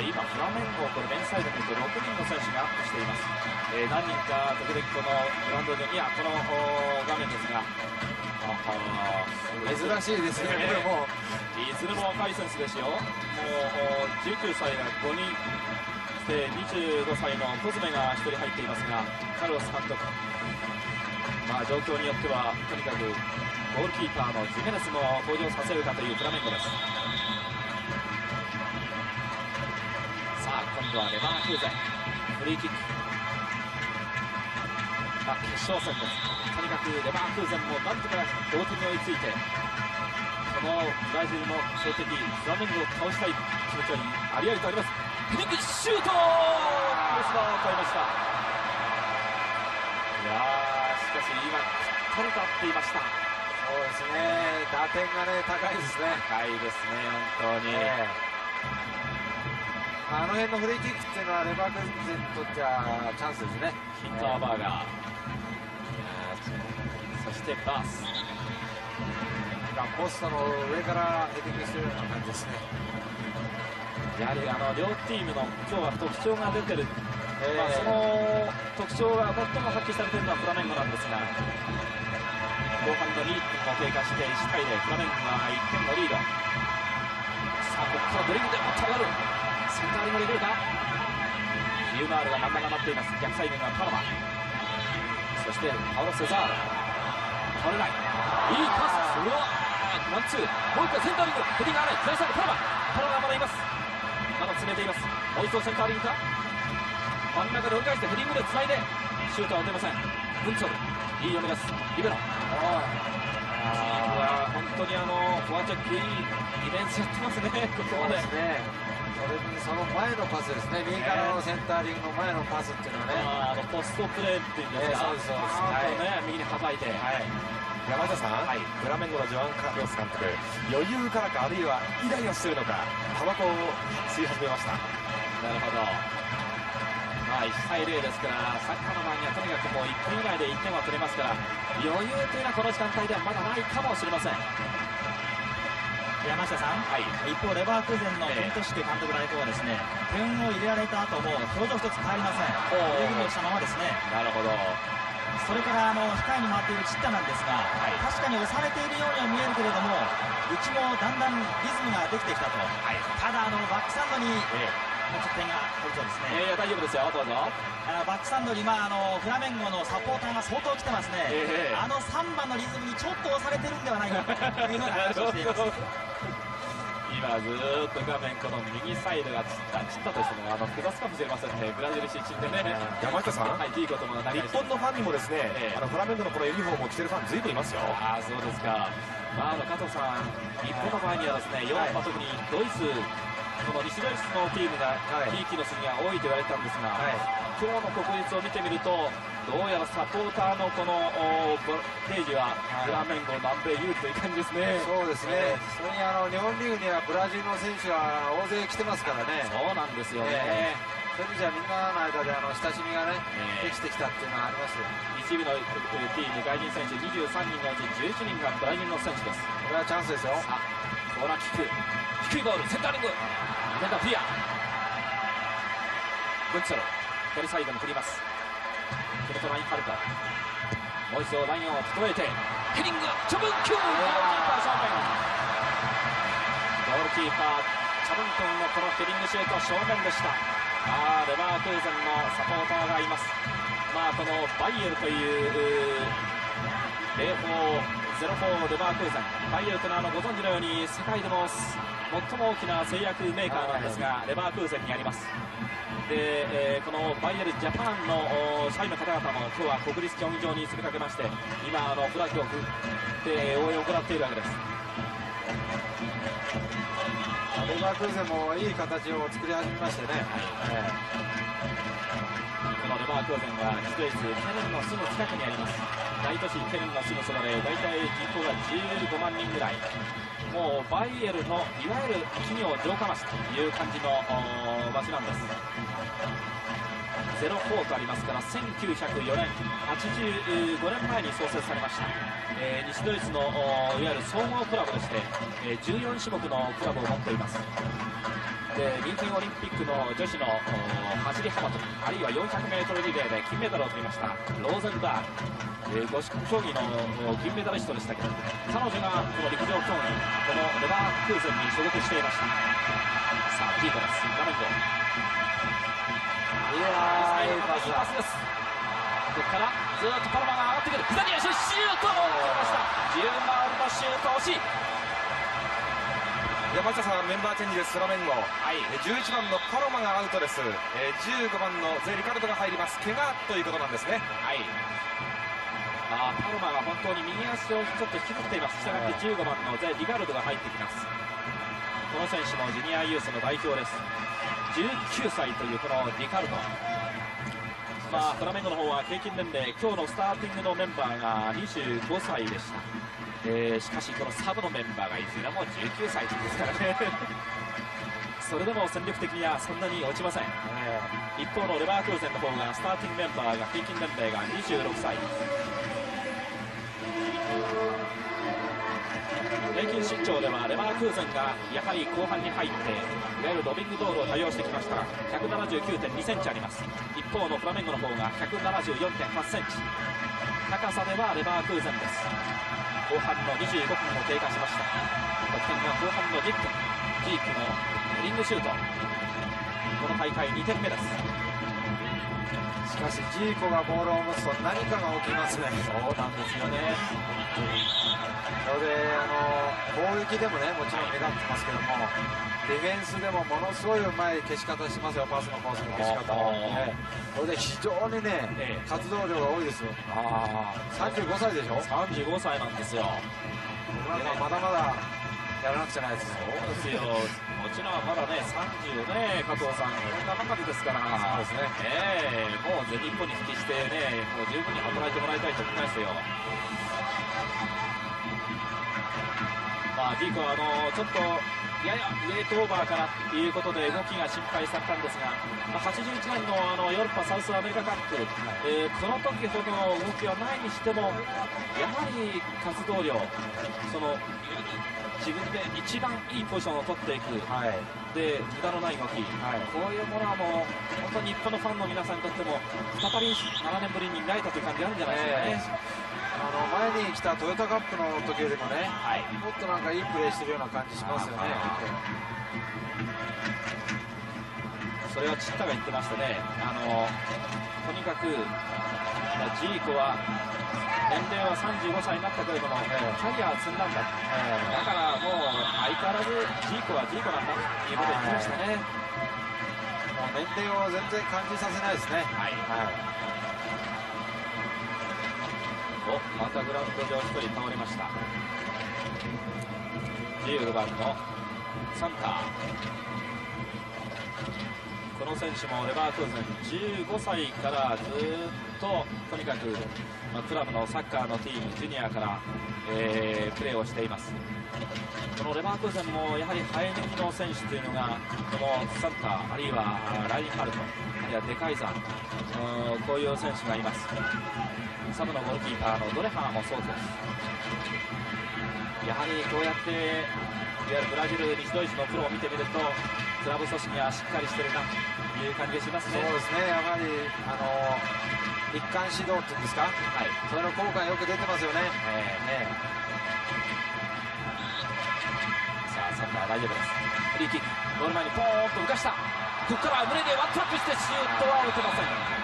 で今フラメンゴこれメンサイドにとろくにんの選手がアップしています。えー、何人か時々このグラウンドで、いやこの画面ですが、 珍しいですね、これもいずれも若い選手ですよ。もうじゅうきゅうさいがごにんで、にじゅうごさいのコズメがひとり入っていますが、カルロス監督、まあ、状況によってはとにかくゴールキーパーのジメネスも登場させるかというフラメンゴです。さあ今度はレバークーゼンフリーキック、まあ、決勝戦です。とにかくレバークーゼンもなんとか同点に追いついて、ここのブラジルの強敵フラメンゴを倒したい気持ちはありありとあります。ヘディングシュート、クロスバーを変えました。いやー、しかし今ぴったりと合っていました。 そうですね、打点がね高いですね。 高いですね、本当に、 えー、あの辺のフリーキックっていうのはレバークーゼンにとってはチャンスですね。 ヒンターバーガー、そしてバース、 ポストの上からヘディングしてるような感じですね。 やはりあの両チームの今日は特徴が出てる、えーまあ、その特徴が最も発揮されているのはフラメンゴなんですが、後半のにふんを経過していちたいゼロ、フラメンゴがいってんのリード。さあここからドリブルでもっと上がる、センターに乗り出るか、ユーマールが真ん中になっています。逆サイドがパロマ、そしてパオロ・セザール、取れない、いいパス、うわーワンツー、もう一回センターリング、ヘディングがない、左サイドパロマ、パロマがまだいます、まだ詰めています。もう一度センターリングか、真ん中で折り返してヘディングでつないでシュートは打てません。ブンツォル、いい読み出すリベロ、チームは本当にあのフォアチェックいいディフェンスやってますね、ここまで。 そうですね、それにその前のパスですね、右からのセンターリングの前のパスっていうのはね、 あのポストプレーっていうんですか、 えーそうですそうです、 パーンとね、右にはたいて、はい、 山下さん、 はい、 フラメンゴのジョアン・カルロス監督、余裕からかあるいはイライラしてるのか、タバコを吸い始めました。 なるほど、まあ、いちたいゼロですから、サッカーの場合にはとにかくもういっぷん以内でいってんは取れますから、余裕というのはこの時間帯ではまだないかもしれません。 山下さん、はい、一方レバークーゼンのケントシュク監督代行はですね、点を入れられた後も表情一つ変わりません。腕組みをしたままですね。 なるほど。 それからあの控えに回っているチッタなんですが、はい、確かに押されているようには見えるけれども、うちもだんだんリズムができてきたと。はい、ただあのバックサンドに、ええもうちょっと点が取れそうですね。 いやいや大丈夫ですよ、どうぞ。 あバックサンドに、まあ、あのフラメンゴのサポーターが相当来てますね、えー、あのさんばんのリズムにちょっと押されてるんではないかというような話をしています。 今ずーっと画面この右サイドが散った散ったとしてもあの複雑かもしれませんね、ブラジル出身でね。 山下さん、 はい、いいことも日本のファンにもですね、えー、あのフラメンゴのこのユニフォームを着てるファンずいぶんいますよ。 ああそうですか。まあ、あの加藤さん、日本の場合にはですね、ヨーロッパ、特にドイツ、この西ドイツのチームがひいきの数が多いと言われたんですが、はい、今日の国立を見てみると、どうやらサポーターのこのページはフラメンゴ南米有利という感じですね。 そうですね、それにあの日本リーグにはブラジルの選手が大勢来てますからね。 そうなんですよね、 えー、そういう意味じゃみんなの間であの親しみがね、えー、できてきたっていうのはあります。 一部のチーム外人選手にじゅうさんにんのうちじゅういちにんがブラジルの選手です。 これはチャンスですよ。 さあコーナーキック、低いボールセンタリング、センターフィアブンツェロ左サイドに振ります。クルトラインハルト、もう一度ラインを整えてヘディング、チャブンキュー、ゴールキーパー正面、ゴールキーパーチャブン君のこのヘディングシュート正面でした。あーレバークーゼンのサポーターがいます。まあこのバイエルというゼロフォーゼロフォーレバークーゼン、バイエルというのはあのご存知のように世界でも最も大きな製薬メーカーなんですが、レバークーゼンにあります。で、えー、このバイエルジャパンの社員の方々も今日は国立競技場に詰めかけまして、今あのフラッグを振って応援を行っているわけです。 レバークーゼンもいい形を作り始めましてね、はい、 このレバークーゼンは西ドイツケルンのすぐ近くにあります。大都市ケルンのすぐそばで大体人口がじゅうごまんにんぐらい、もうバイエルのいわゆる企業城下町という感じの場所なんです。ゼロフォーとありますからせんきゅうひゃくよねん、はちじゅうごねんまえに創設されました、えー、西ドイツのいわゆる総合クラブでして、えー、じゅうよんしゅもくのクラブを持っています。でミュンヘンオリンピックの女子の走り幅跳び、あるいは よんひゃくメートル リレーで金メダルを取りましたローゼンバーグ、えー、五種競技の銀メダリストでしたけど、彼女がこの陸上競技、このレバークーゼンに所属していました。さあピーコです、画面後、いやーいいパスです。ここからずっとパロマが上がってくる、左足シュートを決めました。ジューマールのシュート惜しい。 山下さん、メンバーチェンジです。フラメンゴ、はい、じゅういちばんのパロマがアウトです。えー、じゅうごばんのゼリカルドが入ります。怪我ということなんですね。 はい、 あパルマが本当に右足をちょっと引きずっています。したがってじゅうごばんのゼ・リガルドが入ってきます。この選手もジュニアユースの代表です。じゅうきゅうさいというこのリカルド、まあ、フラメンゴの方は平均年齢、今日のスターティングのメンバーがにじゅうごさいでした。えー、しかしこのサブのメンバーがいずれもじゅうきゅうさいですからねそれでも戦力的にはそんなに落ちません。一方のレバークーゼンの方がスターティングメンバーが平均年齢がにじゅうろくさい、平均身長ではレバークーゼンがやはり後半に入っていわゆるロビングドールを多用してきましたが ひゃくななじゅうきゅうてんにセンチあります。一方のフラメンゴの方が ひゃくななじゅうよんてんはちセンチ、高さではレバークーゼンです。後半のにじゅうごふんを経過しました。得点が後半のじゅっぷん、ジークのヘディングシュート、この大会にてんめです。 しかしジーコがボールを持つと何かが起きますね。 そうなんですよね。 それであの攻撃でもねもちろん目立ってますけども、ディフェンスでもものすごいうまい消し方しますよ。パスのコースの消し方を、ね、これで非常にね、ええ、活動量が多いですよ。あさんじゅうごさいでしょ。 さんじゅうごさいなんですよ。 まだまだやらなくちゃないです。 そうですよ。もちろんまだねさんじゅうね、加藤さん、こんなばかりですから、 そうですね、 えー、もう全日本に復帰してね、もう十分に働いてもらいたいと思いますよ。まあ、ジーコはあのちょっとややウェイトオーバーからということで動きが心配されたんですが、まあ、はちじゅういちねん の, あのヨーロッパサウスアメリカカップ、えー、この時ほどの動きはないにしてもやはり活動量、その自分で一番いいポジションを取っていく、はい、で無駄のない動き、はい、こういうものはもう本当に日本のファンの皆さんにとっても再びななねんぶりに見られたという感じがあるんじゃないですかね。えーあの前に来たトヨタカップの時よりもね、はい、もっとなんかいいプレーしてるような感じしますよね。 それはチッタが言ってましてね、あのとにかくジーコは年齢はさんじゅうごさいになったけれども、えー、キャリアは積んだんだ、えー、だからもう相変わらずジーコはジーコなんだということを言ってましたね。 もう年齢を全然感じさせないですね。はい、はいまたグラウンド上ひとり倒れました。じゅうごばんのサンター、この選手もレバークーゼンじゅうごさいからずっととにかく、まあ、クラブのサッカーのチームジュニアから、えー、プレーをしています。このレバークーゼンもやはり生え抜きの選手というのがこのサンター、あるいはラインハルト、あるいはデカイザー、こういう選手がいます。サブのゴールキーパーのドレハーもそうです。やはりこうやっていわゆるブラジル西ドイツのプロを見てみるとクラブ組織がしっかりしてるなという感じがしますね。 そうですね、やはりあの一貫指導っていうんですか、はい、それの効果がよく出てますよね。えー、ねさあサッカー大丈夫です。フリーキック、ゴール前にポーンと浮かした。ここから胸でワットアップしてシュートは打てません。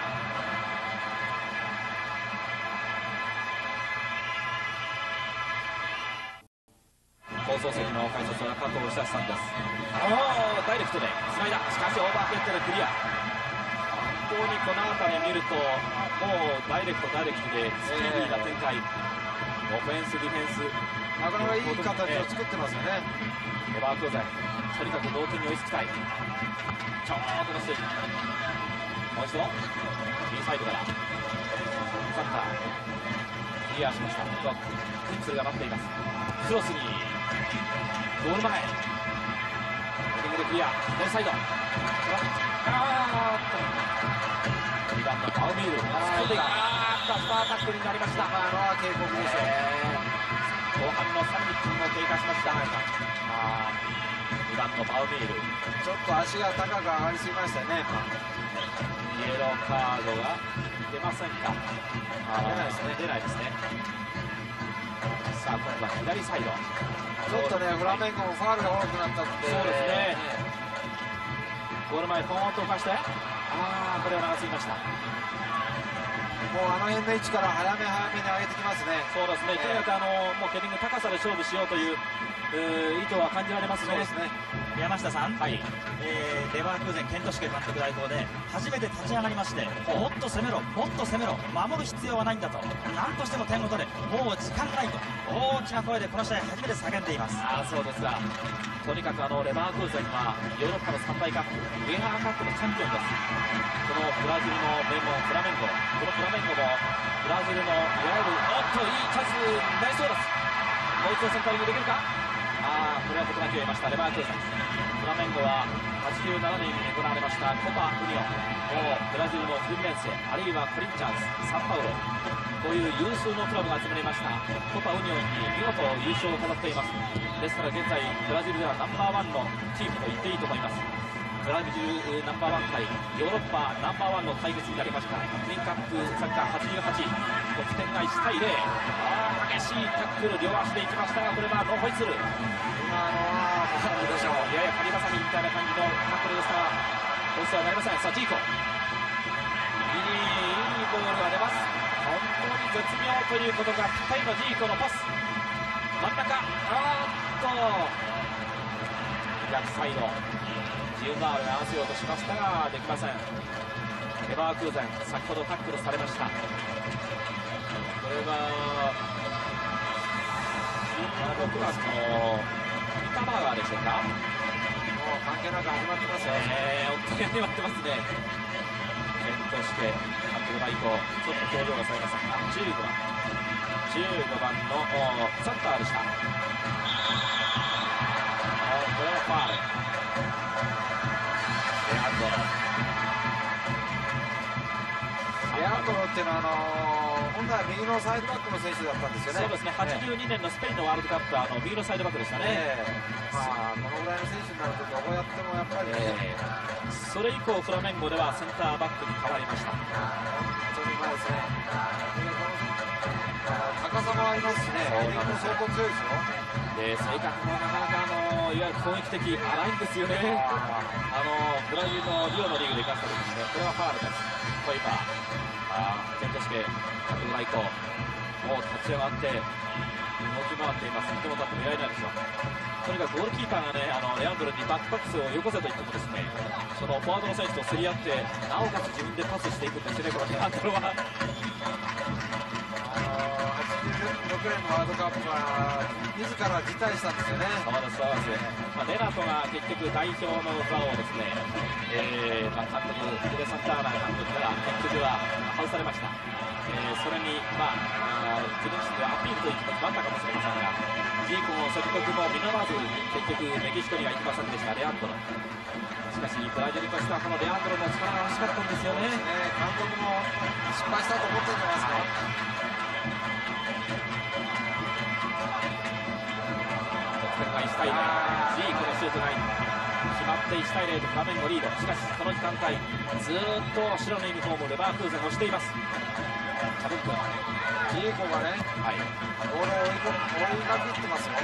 放送席の解説は加藤久志さんです。おー、ダイレクトでつないだ。しかしオーバーヘッドでクリア。本当にこの辺り見るともうダイレクトダイレクトでスピーディーな展開、オフェンスディフェンスなかなかいい形を作ってますよね。 レバークーゼン、とにかく同点に追いつきたい。ちょっとのステージ、もう一度右サイドからサンタークリアしました。ブロッククイッツルが待っています。クロスにゴール前、ヘディングでクリア、左サイド、あーっとにばんのパウミール、突っ込んでいく、あーっとスパータックルになりました。 あのは警告ですよ、 後半のさんじゅっぷんを経過しました。あにばんのパウミール、 ちょっと足が高く上がりすぎましたよね。 イエローカードが出ませんか。あ出ないですね、出ないですね。さあ今度は左サイド、 ちょっとねフラメンゴもファウルが多くなったって。 そうですね、ゴール前ポーンと浮かして、ああこれは長すぎました。 もうあの辺の位置から早め早めに上げてきますね。 そうですね、とにかくあのもうヘディング高さで勝負しようという意図は感じられますね。 そうですね。 山下さん、 はい、 えーレバークーゼンケントシュケ監督代行で初めて立ち上がりまして、もっと攻めろ、もっと攻めろ、守る必要はないんだと、なんとしても点を取れ、もう時間ないと大きな声でこの試合初めて叫んでいます。 あそうですが、とにかくあのレバークーゼンはヨーロッパの三大カップ、ウェアーカップのチャンピオンです。このブラジルの名門フラメンゴ、このフラメンゴもブラジルのいわゆるおっといいチャンスになりそうです。もう一度センタリングできるか。あこれは事なきを得ましたレバークーゼン。フラメンゴははちじゅうななねんに行われましたコパウニオン、もうブラジルのフルミネンセ、あるいはコリンチャンス、サンパウロ、こういう有数のクラブが集まりましたコパウニオンに見事優勝を飾っています。ですから現在ブラジルではナンバーワンのチームと言っていいと思います。ブラジルナンバーワン対ヨーロッパナンバーワンの対決になりました。クイーンカップサッカーはちじゅうはち、得点がいちたいゼロ。あ激しいタックル、両足でいきましたが、これはノーホイッスル。 今のはどうでしょう。 ややカリバサミみたいな感じのタックルでしたが、ホイッスルはなりません。さあジーコ、いいボールが出ます。本当に絶妙ということがぴったりのジーコのパス。真ん中、あーっと逆サイド、ジューバールが合わせようとしましたができません。レバークーゼン、先ほどタックルされました。これはろくばんのミタバーガーでしょうか。 もう関係なく始まってますよ。 えー、本当に始まってますね。ケントシュケ監督代行、ちょっと表情がされませんが、じゅうごばんじゅうごばんのサッカーでした。これはファール。レアンドロレアンドロっていうのはあのー、本来は右のサイドバックの選手だったんですよね。 そうですね、はちじゅうにねんのスペインのワールドカップはあの右のサイドバックでしたね。 えーまあ、このぐらいの選手になるとどこやってもやっぱりね、 えー、それ以降フラメンゴではセンターバックに変わりました。 本当にうまいですね。高さもありますしね、ヘディングも相当強いですよ。 で性格もなかなかあのいわゆる攻撃的荒いんですよね。あのブラジルのリオのリーグで行かせた時にね、これはファールです。コイパー、あケントシュケ監督代行、もう立ち上がって動き回っています。見てもたって見られないでしょう。とにかくゴールキーパーがね、あのレアンドロにバックパックスをよこせと言ってもですね、そのフォワードの選手と競り合ってなおかつ自分でパスしていくんですよね、このレアンドロは。 はちじゅうろくねんのワールドカップは自ら辞退したんですよね。 そうですそうです、まあ、レナトが結局代表の座をですね、えーまあ、監督ヒデ・サンターナ監督から結局は外されました。えー、それに、まあ、あ自分自身でアピールという気持ちもあったかもしれませんが、ジーコも説得も実らず結局メキシコには行きませんでしたレアンドロ。しかしブラジルとしてはこのレアンドロの力が欲しかったんですよね。 ね、監督も失敗したと思ってるんじゃないですか。 得点がいちたいゼロ、ジーコのシュートが決まっていちたいゼロとフラメンゴリード。しかしこの時間帯ずーっと白のユニフォームレバークーゼンをしています。チャブック、 ジーコがね、 はい、 ボールを追いこ追いかけってますよ。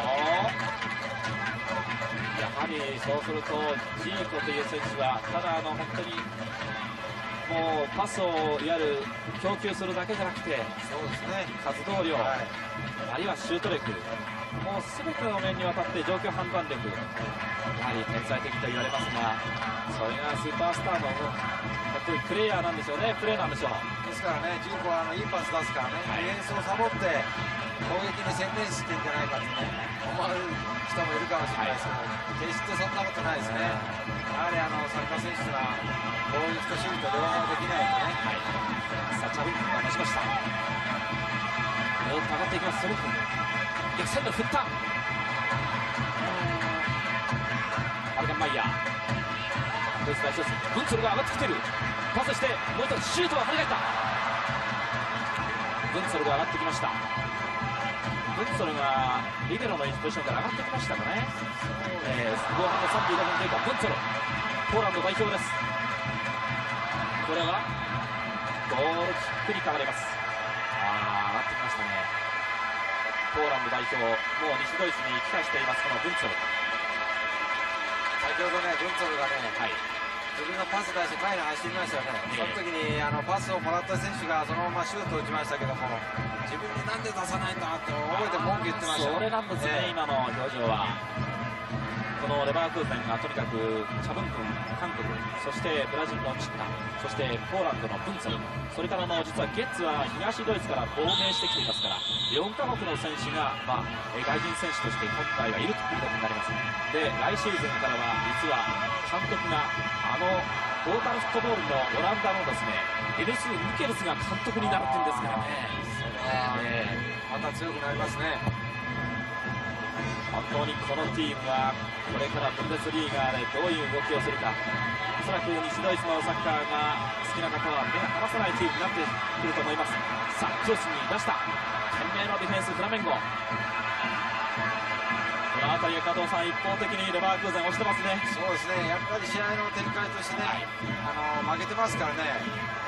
やはりそうするとジーコという選手はただあの本当にもうパスをいわゆる供給するだけじゃなくて、 そうですね、 活動量、 はい、 あるいはシュート力、もう全ての面にわたって状況判断力、やはり天才的と言われますが、それがスーパースターの本当にプレイヤーなんでしょうね、プレーなんでしょう。 ですからね、ジーコはあのいいパス出すからね、 はい、 ディフェンスをサボって攻撃に専念してんじゃないかってね、思われる人もいるかもしれないですけど、決してそんなことないですね。やはりあのサッカー選手は攻撃と守備と両方できないとね。 はい、さあチャブックが出しました。ずっと上がっていきます。その逆サイド振った。アルガンマイヤー、ドイツ代表ブンツォルが上がってきている。パスしてもう一つシュートは跳ね返った。ブンツォルが上がってきました。ブンツォルがリベロのポジションから上がってきましたかね。えー、後半のさんじゅうごふん経過、ブンツォルポーランド代表です。これはゴールキックに変わります。あー、上がってきましたね。ポーランド代表、もう西ドイツに帰化していますこのブンツォル。 先ほどね、ブンツォルがね、 はい、 自分のパス出して前に走りましたよね、その時にあのパスをもらった選手がそのままシュートを打ちましたけども、自分になんで出さないんだって覚えて文句言ってましたよ。 それなんですね、今の表情は。このレバークーゼンがとにかくチャブン君、韓国、そしてブラジルのチッタ、そしてポーランドのブンツェル、それからの実はゲッツは東ドイツから亡命してきていますから、よんカ国の選手が、まあ、外人選手として今回はいるということになります。で、来シーズンからは実は監督があのトータルフットボールのオランダのですね、エルス・ミケルスが監督になるっていうんですからね。 それは、えー、また強くなりますね。 本当にこのチームはこれからブンデスリーガーでどういう動きをするか、おそらく西ドイツのサッカーが好きな方は目が離さないチームになってくると思います。さあクロスに出した懸命のディフェンスフラメンゴ、この辺りは加藤さん、一方的にレバークーゼン押してますね。 そうですね、やっぱり試合の展開としてね、はい、あの負けてますからね。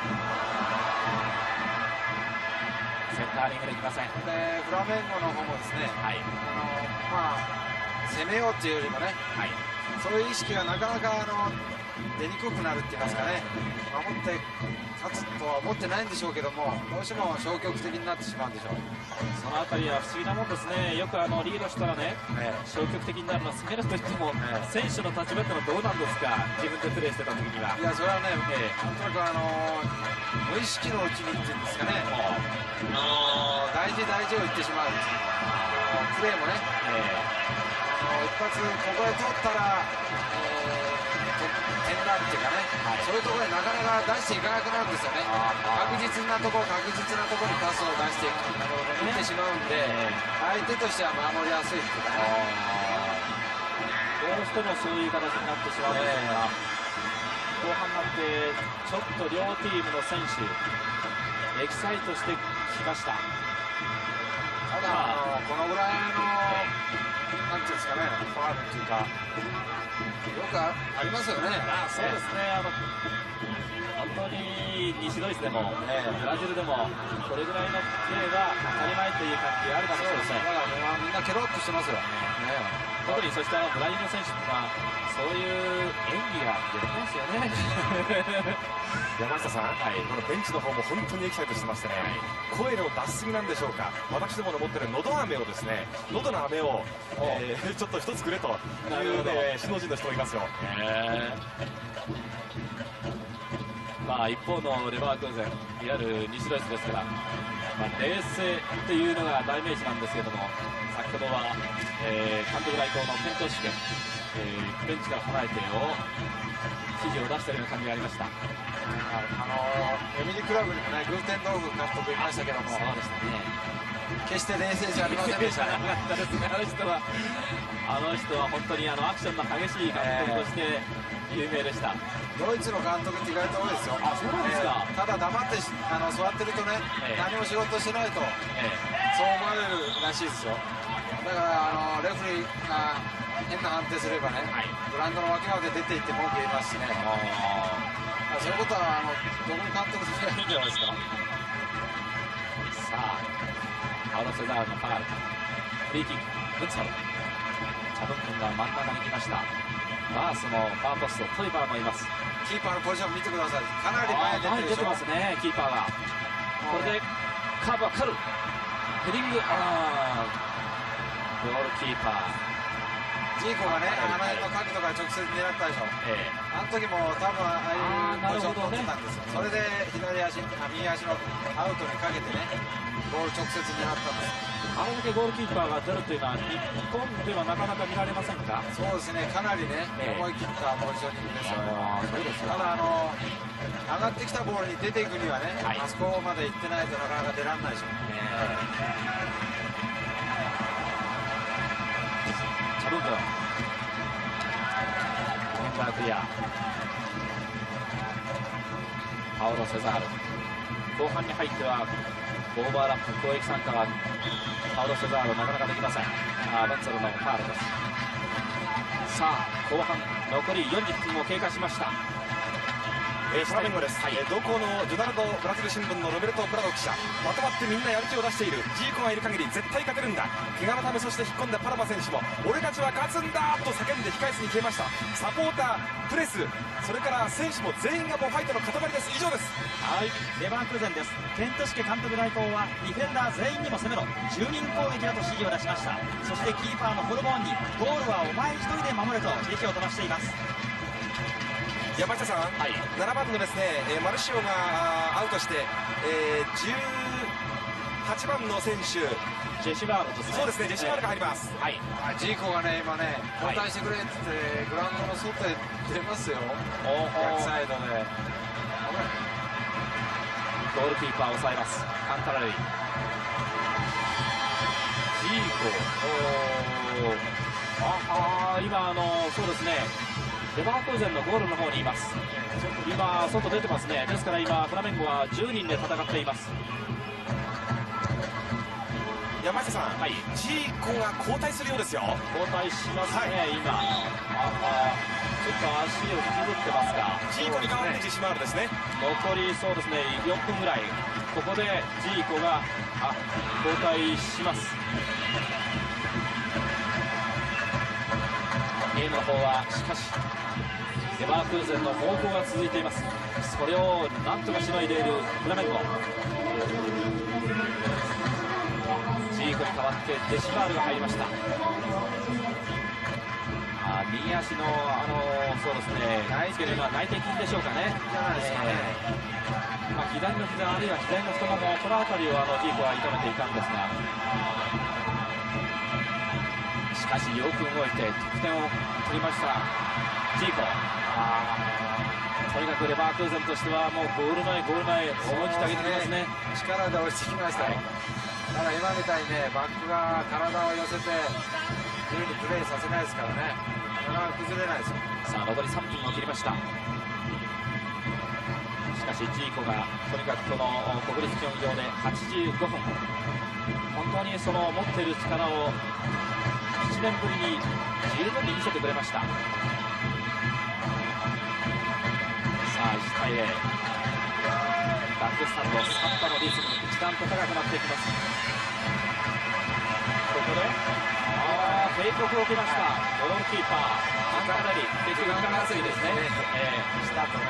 センターリングできません。 でフラメンゴの方もですね、はい、あのまあ、攻めようっていうよりもね、はい、そういう意識がなかなかあの出にくくなるって言いますかね、守って勝つとは思ってないんでしょうけども、どうしても消極的になってしまうんでしょう。 そのあたりは不思議なもんですね。よくあのリードしたらね、えー、消極的になるのは攻めるといっても、えー、選手の立場ってのはどうなんですか、自分でプレーしてた時には。 いや、それはね、えー、なんとなくあのー、無意識のうちにっていうんですかね、あのー、大事大事を言ってしまうっていうあのプレーもね、えー、あの一発ここへ取ったら、えー点だっていうかね、はい、そういうところでなかなか出していかなくなるんですよね。確実なところ確実なところにパスを出していってしまうんで、相手としては守りやすいっていうかね、 どうしてもそういう形になってしまうんですが、後半になってちょっと両チームの選手エキサイトしてきました。 ただあのこのぐらいのなんていうんですかね、ファウルっていうかよくありますよね。 あ、そうですね。あの本当に西ドイツでも、えー、ブラジルでもこれぐらいのプレーは当たり前という感じがあるかもしれません。 だからみんなケロッとしてますよ。ね、 特にそしてあのブラジルの選手はそういう演技ができますよね。 山下さん、はい、このベンチの方も本当にエキサイトしてましてね、はい、声の出しすぎなんでしょうか、私どもの持ってる喉飴をですね、喉の飴を、えー、ちょっと一つくれというね、首脳陣の人もいますよ。 へまあ一方のレバークーゼン、いわゆる西ドイツですから、まあ、冷静っていうのが代名詞なんですけれども、先ほどは、えー、監督代行の検討試験、えー、ベンチから離れてを指示を出しているような感じがありました。 あのー、エミリクラブにもね、グーテンドーフ監督いましたけども、 そうでしたね、 決して冷静じゃありませんでしたね。 あの人は、あの人は本当にあのアクションの激しい監督として有名でした。 ドイツの監督って意外と多いですよ。 あ、そうなんですか。 えー、ただ黙ってあの座ってるとね、えー、何も仕事してないと、えー、そう思われるらしいですよ。だからあのレフリーが変な判定すればね、はい、グラウンドの脇まで出ていって文句言いますしね。そういうことはあのどこの監督でもいいんじゃないですか。 さあ、パウロ・セザールのファウル、フリーキック、ブンツァル、チャブン君が真ん中に来ました。バースのファーポスト、トイバーもいます。 キーパーのポジション見てください。かなり前に出てるでしょ。 前に出てますね、キーパーが。これでカーブはカル、ヘディング、あー、ゴールキーパー。 ジーコがね、あの辺の角度から直接狙ったでしょ。ええ、あの時も多分ああいうポジション取ってたんですよ。それで左足、あ右足のアウトにかけてね、ゴール直接狙ったんです。 あれだけゴールキーパーが出るというのは日本ではなかなか見られませんか。 そうですね、かなりね、ええ、思い切ったポジショニングですよね。 そうですよ。 ただあの上がってきたボールに出ていくにはね、はい、あそこまで行ってないとなかなか出られないでしょうね。 チャブン君、メンバークリア、パオロ・セザール、後半に入ってはオーバーラップ攻撃参加はパオロ・セザールなかなかできません。あベンツェルのファウルです。さあ後半残りよんじゅっぷんを経過しました。 えー、フラメンゴです、はい、えー、同行のジョダルドブラジル新聞のロベルト・プラド記者、まとまってみんなやる気を出している、ジーコがいる限り絶対勝てるんだ、怪我のためそして引っ込んだパラマ選手も俺たちは勝つんだと叫んで控え室に消えました。サポーター、プレス、それから選手も全員がもうファイトの塊です。以上です。 はい、レバークーゼンです。ケントシケ監督代行はディフェンダー全員にも攻めろ、じゅうにん攻撃だと指示を出しました。そしてキーパーのホルボーンにゴールはお前一人で守れと檄を飛ばしています。 山下さん、はい、ななばんのですね、えー、マルシオがアウトして、えー、じゅうはちばんの選手、 ジェシバールですね。 そうですね、ジェシバールが入ります。 はい、ジーコがね、今ね、交代してくれって言って、グラウンドの外へ出ますよ、逆サイドで。 ゴールキーパーを抑えます、カンタラレイ。ジーコ、ああ、今あの、そうですね、レバークーゼンのゴールの方にいます。今、外出てますね。ですから今、フラメンゴはじゅうにんで戦っています。 山下さん、はい、ジーコが交代するようですよ。 交代しますね、はい、今。ああ、ちょっと足を引きずってますが、 ジーコに代わってジェシマールですね。 残りそうですね、よんぷんぐらい。ここでジーコがあ交代します。ゲームの方はしかしレバークーゼンの猛攻が続いています。それをなんとかしのいでいるフラメンゴ。ジーコに代わってデシバールが入りました。あ右足のあのそうですね、内ければ内転筋でしょうかね。じゃないですかね。えー、まあ左の膝あるいは左の太もも、この辺りをあのジーコは痛めていたんですが。しかしよく動いて得点を取りましたジーコ。あとにかくレバークーゼンとしてはもうゴール前ゴール前思い切ってあげてきますね。 力で押してきましたよ。ただ今みたいにね、バックが体を寄せて自由にプレーさせないですからね、それは崩れないですよ。 さあ残りさんぷんを切りました。しかしジーコがとにかくこの国立競技場ではちじゅうごふん、本当にその持っている力をいちねんぶりに十分に見せてくれました。さあいちたいゼロ、バックスタンドサンタのリズム一段と高くなっていきます。ここであー警告を受けました。ゴールキーパーアンタナリ、結局時間稼ぎですね。えー、 スタートね。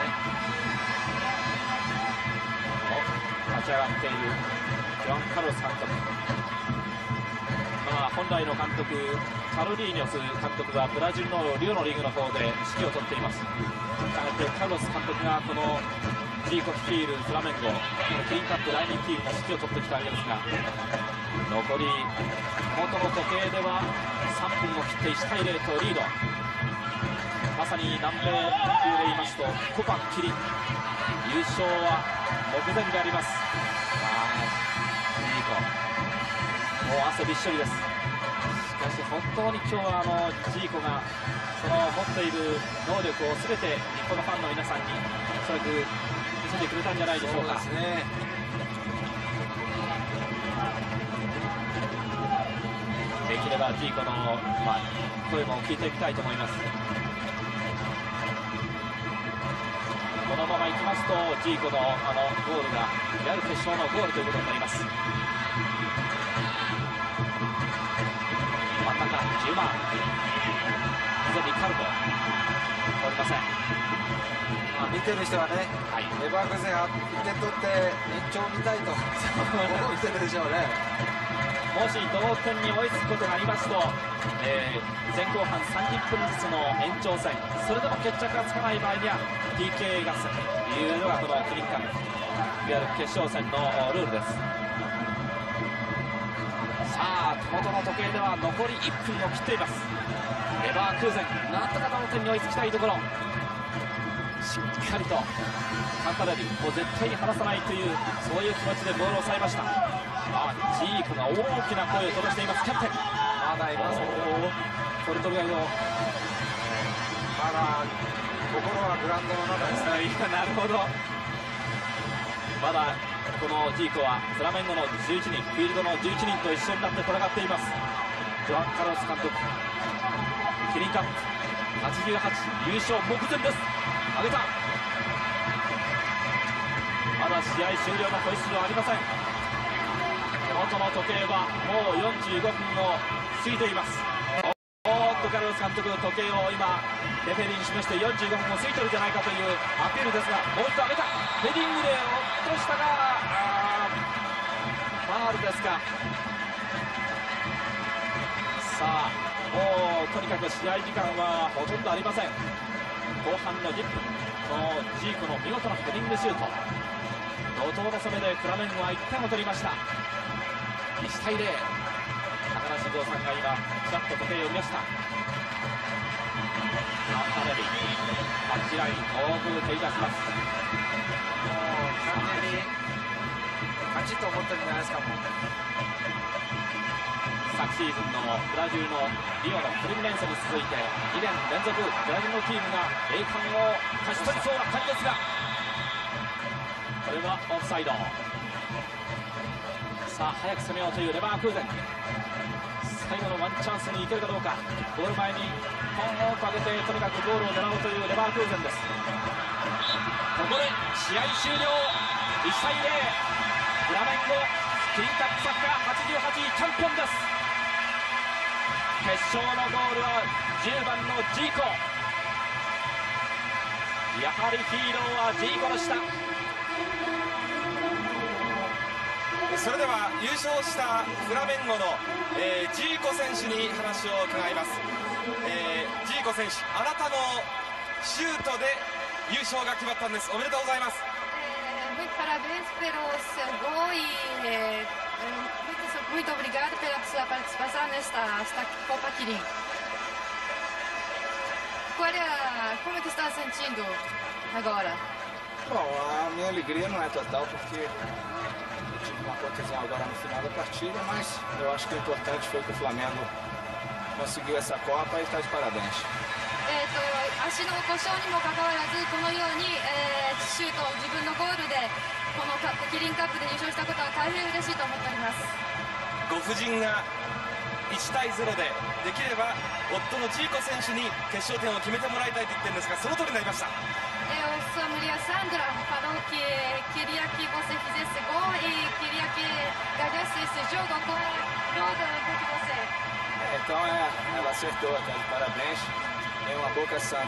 立ち上がっているジョアン・カルロス監督。まあ、本来の監督カルリーニョス監督はブラジルのリオのリーグの方で指揮を執っています。したがってカルロス監督がこのジーコ率いるフラメンゴクリーンカップ来年チームの指揮を執ってきたわけですが、残り元の時計ではさんぷんを切っていちたいゼロとリード。まさに南米級で言いますとコパキリン優勝は目前であります。ジーコもう汗びっしょりです。しかし本当に今日はあのジーコがその持っている能力を全て日本のファンの皆さんにおそらく見せてくれたんじゃないでしょうか。 そうですね。 できればジーコの、まあ、声も聞いてみたいと思います。このままいきますとジーコのあのゴールがいわゆる決勝のゴールということになります。真ん中じゅうばんリカルド通りません。 まあ、見てる人はね、はい、レバークーゼンがいってん取って延長見たいと思ってるでしょうね。 もし同点に追いつくことがありますと、えー、前後半さんじゅっぷんずつの延長戦、それでも決着がつかない場合には ピーケー 合戦というのがこのクリンカン、いわゆる決勝戦のルールです。さあ手元の時計では残りいっぷんを切っています。レバークーゼンなんとか同点に追いつきたいところ、しっかりとカンタレリもう絶対に離さないというそういう気持ちでボールを抑えました。あジーコが大きな声を飛ばしています。キャプテンまだいます。 ポルトガルのまだ心はグラウンドの中ですね。 いやなるほど、まだこのジーコはフラメンゴのじゅういちにん、フィールドのじゅういちにんと一緒になって戦っています。ジョアン・カルロス監督、キリンカップはちじゅうはち優勝目前です。上げただ試合終了のホイッスルはありません。手元の時計はもうよんじゅうごふんを過ぎています。おーっとカルロス監督、時計を今レフェリーに示してよんじゅうごふんを過ぎてるんじゃないかというアピールですが、もう一度上げたヘディングで落としたが、ファールですか。さあもうとにかく試合時間はほとんどありません。後半のじゅっぷん、このジーコの見事なヘディングシュート、怒涛の攻めでフラメンゴはいってんを取りました。いちたいゼロ、高田静雄さんが今ちらっと時計を見ました。アンタレビタッチライン遠く蹴り出します。 もう完全に勝ちと思ってるんじゃないですか。もう昨シーズンのブラジルのリオのフルミネンセに続いてにねん連続ブラジルのチームが栄冠を勝ち取りそうな感じですが、これはオフサイド。さあ早く攻めようというレバークーゼン、最後のワンチャンスにいけるかどうか。ゴール前にポンと上げてとにかくゴールを狙おうというレバークーゼンです。ここで試合終了、いちたいゼロ、フラメンゴキリンカップサッカーはちじゅうはちいチャンピオンです。決勝のゴールはじゅうばんのジーコ。やはりヒーローはジーコでした。 それでは優勝したフラメンゴの、えー、ジーコ選手に話を伺います。えー、ジーコ選手、あなたのシュートで優勝が決まったんです。おめでとうございます。 Muito parabéns pelo seu gol e eh, muito, muito obrigado pela sua participação nesta esta Copa Kirin. Qual é, como é que está sentindo agora? Bom, a minha alegria não é total porque eu tive uma contusão agora no final da partida, mas eu acho que o importante foi que o Flamengo conseguiu essa Copa e está de parabéns. えーと足の故障にもかかわらずこのように、えー、シュートを自分のゴールでこのカップキリンカップで優勝したことは大変嬉しいと思っております。 ご婦人がいちたいゼロでできれば夫のジーコ選手に決勝点を決めてもらいたいと言ってるんですが、その通りになりました。 Eu sou a Maria Sandra, falou que queria que você fizesse gol e queria que ganhasse esse jogo com todo o que você. É, então é, ela acertou, tá de parabéns. É uma boca santa.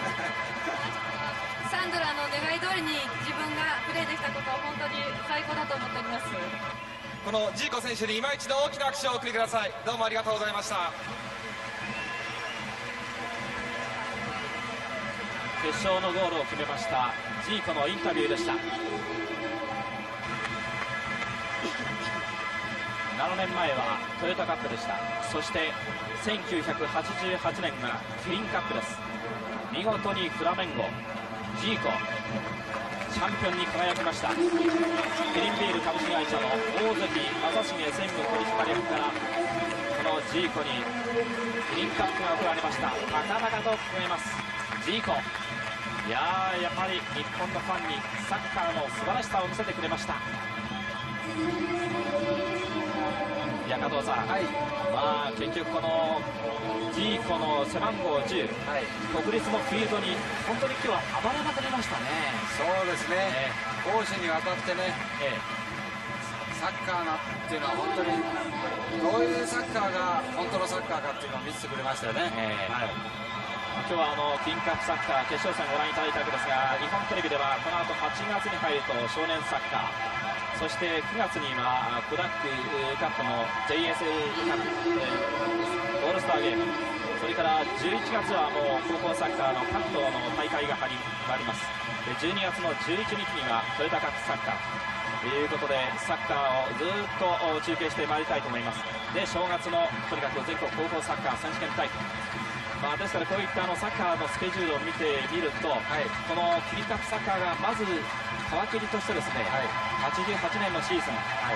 サンドラの願い通りに自分がプレーできたことは本当に最高だと思っております。 このジーコ選手に今一度大きな拍手をお送りください。どうもありがとうございました。 決勝のゴールを決めましたジーコのインタビューでした。ななねんまえはトヨタカップでした。そしてせんきゅうひゃくはちじゅうはちねんがキリンカップです。見事にフラメンゴジーコチャンピオンに輝きました。キリンビール株式会社の大関正成専務取締役からこのジーコにキリンカップが贈られました。高々と聞こえますジーコ。いやーやはり日本のファンにサッカーの素晴らしさを見せてくれました。いや加藤さん、はい、まあ結局このジーコの背番号じゅう、はい、国立のフィールドに本当に今日は暴れまくりましたね。 そうですね、攻守にわたってね、ええ、サッカーなっていうのは本当にどういうサッカーが本当のサッカーかっていうのを見せてくれましたよね。ええ、はい、 今日はあのキングカップサッカー決勝戦をご覧いただいたわけですが、日本テレビではこの後はちがつに入ると少年サッカー、そしてくがつにはコダックカップの ジェイエスエル カップ、えー、オールスターゲーム、それからじゅういちがつはもう高校サッカーの関東の大会があります。でじゅうにがつのじゅういちにちにはトヨタカップサッカーということでサッカーをずっと中継してまいりたいと思います。で正月のとにかく全国高校サッカー選手権大会、まあ、ですからこういったあのサッカーのスケジュールを見てみると、はい、このキリンカップサッカーがまず皮切りとしてですね、はい、はちじゅうはちねんのシーズン、はい、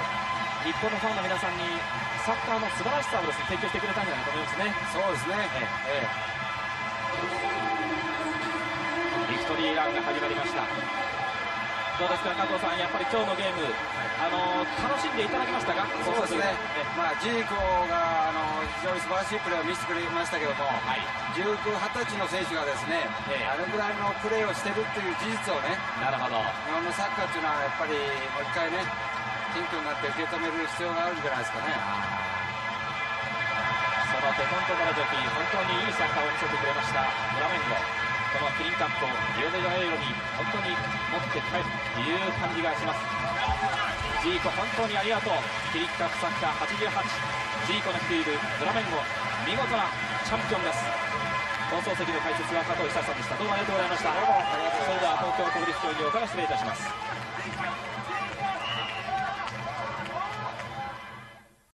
日本のファンの皆さんにサッカーの素晴らしさをですね提供してくれたんじゃないかと思いますね。 そうですね、ええ、 ビクトリーランが始まりました。 どうですか加藤さん、やっぱり今日のゲーム、あの楽しんでいただきましたか？ そうですね、まあ、ジーコがあの非常に素晴らしいプレーを見せてくれましたけども、はい、じゅうきゅう、はたちの選手がですね、ええ、あれぐらいのプレーをしてるっていう事実をね、 なるほど、 日本のサッカーっていうのはやっぱりもう一回ね、謙虚になって受け止める必要があるんじゃないですかね。 そのテコントからジョキ、本当にいいサッカーを見せてくれましたフラメンゴ。このキリンカップをリオデジャネイロに本当に持って帰るという感じがします。ジーコ本当にありがとう。キリンカップサッカーはちじゅうはち、ジーコの率いるフラメンゴ、見事なチャンピオンです。放送席の解説は加藤久さんでした。どうもありがとうございました。それでは東京国立競技場から失礼いたします。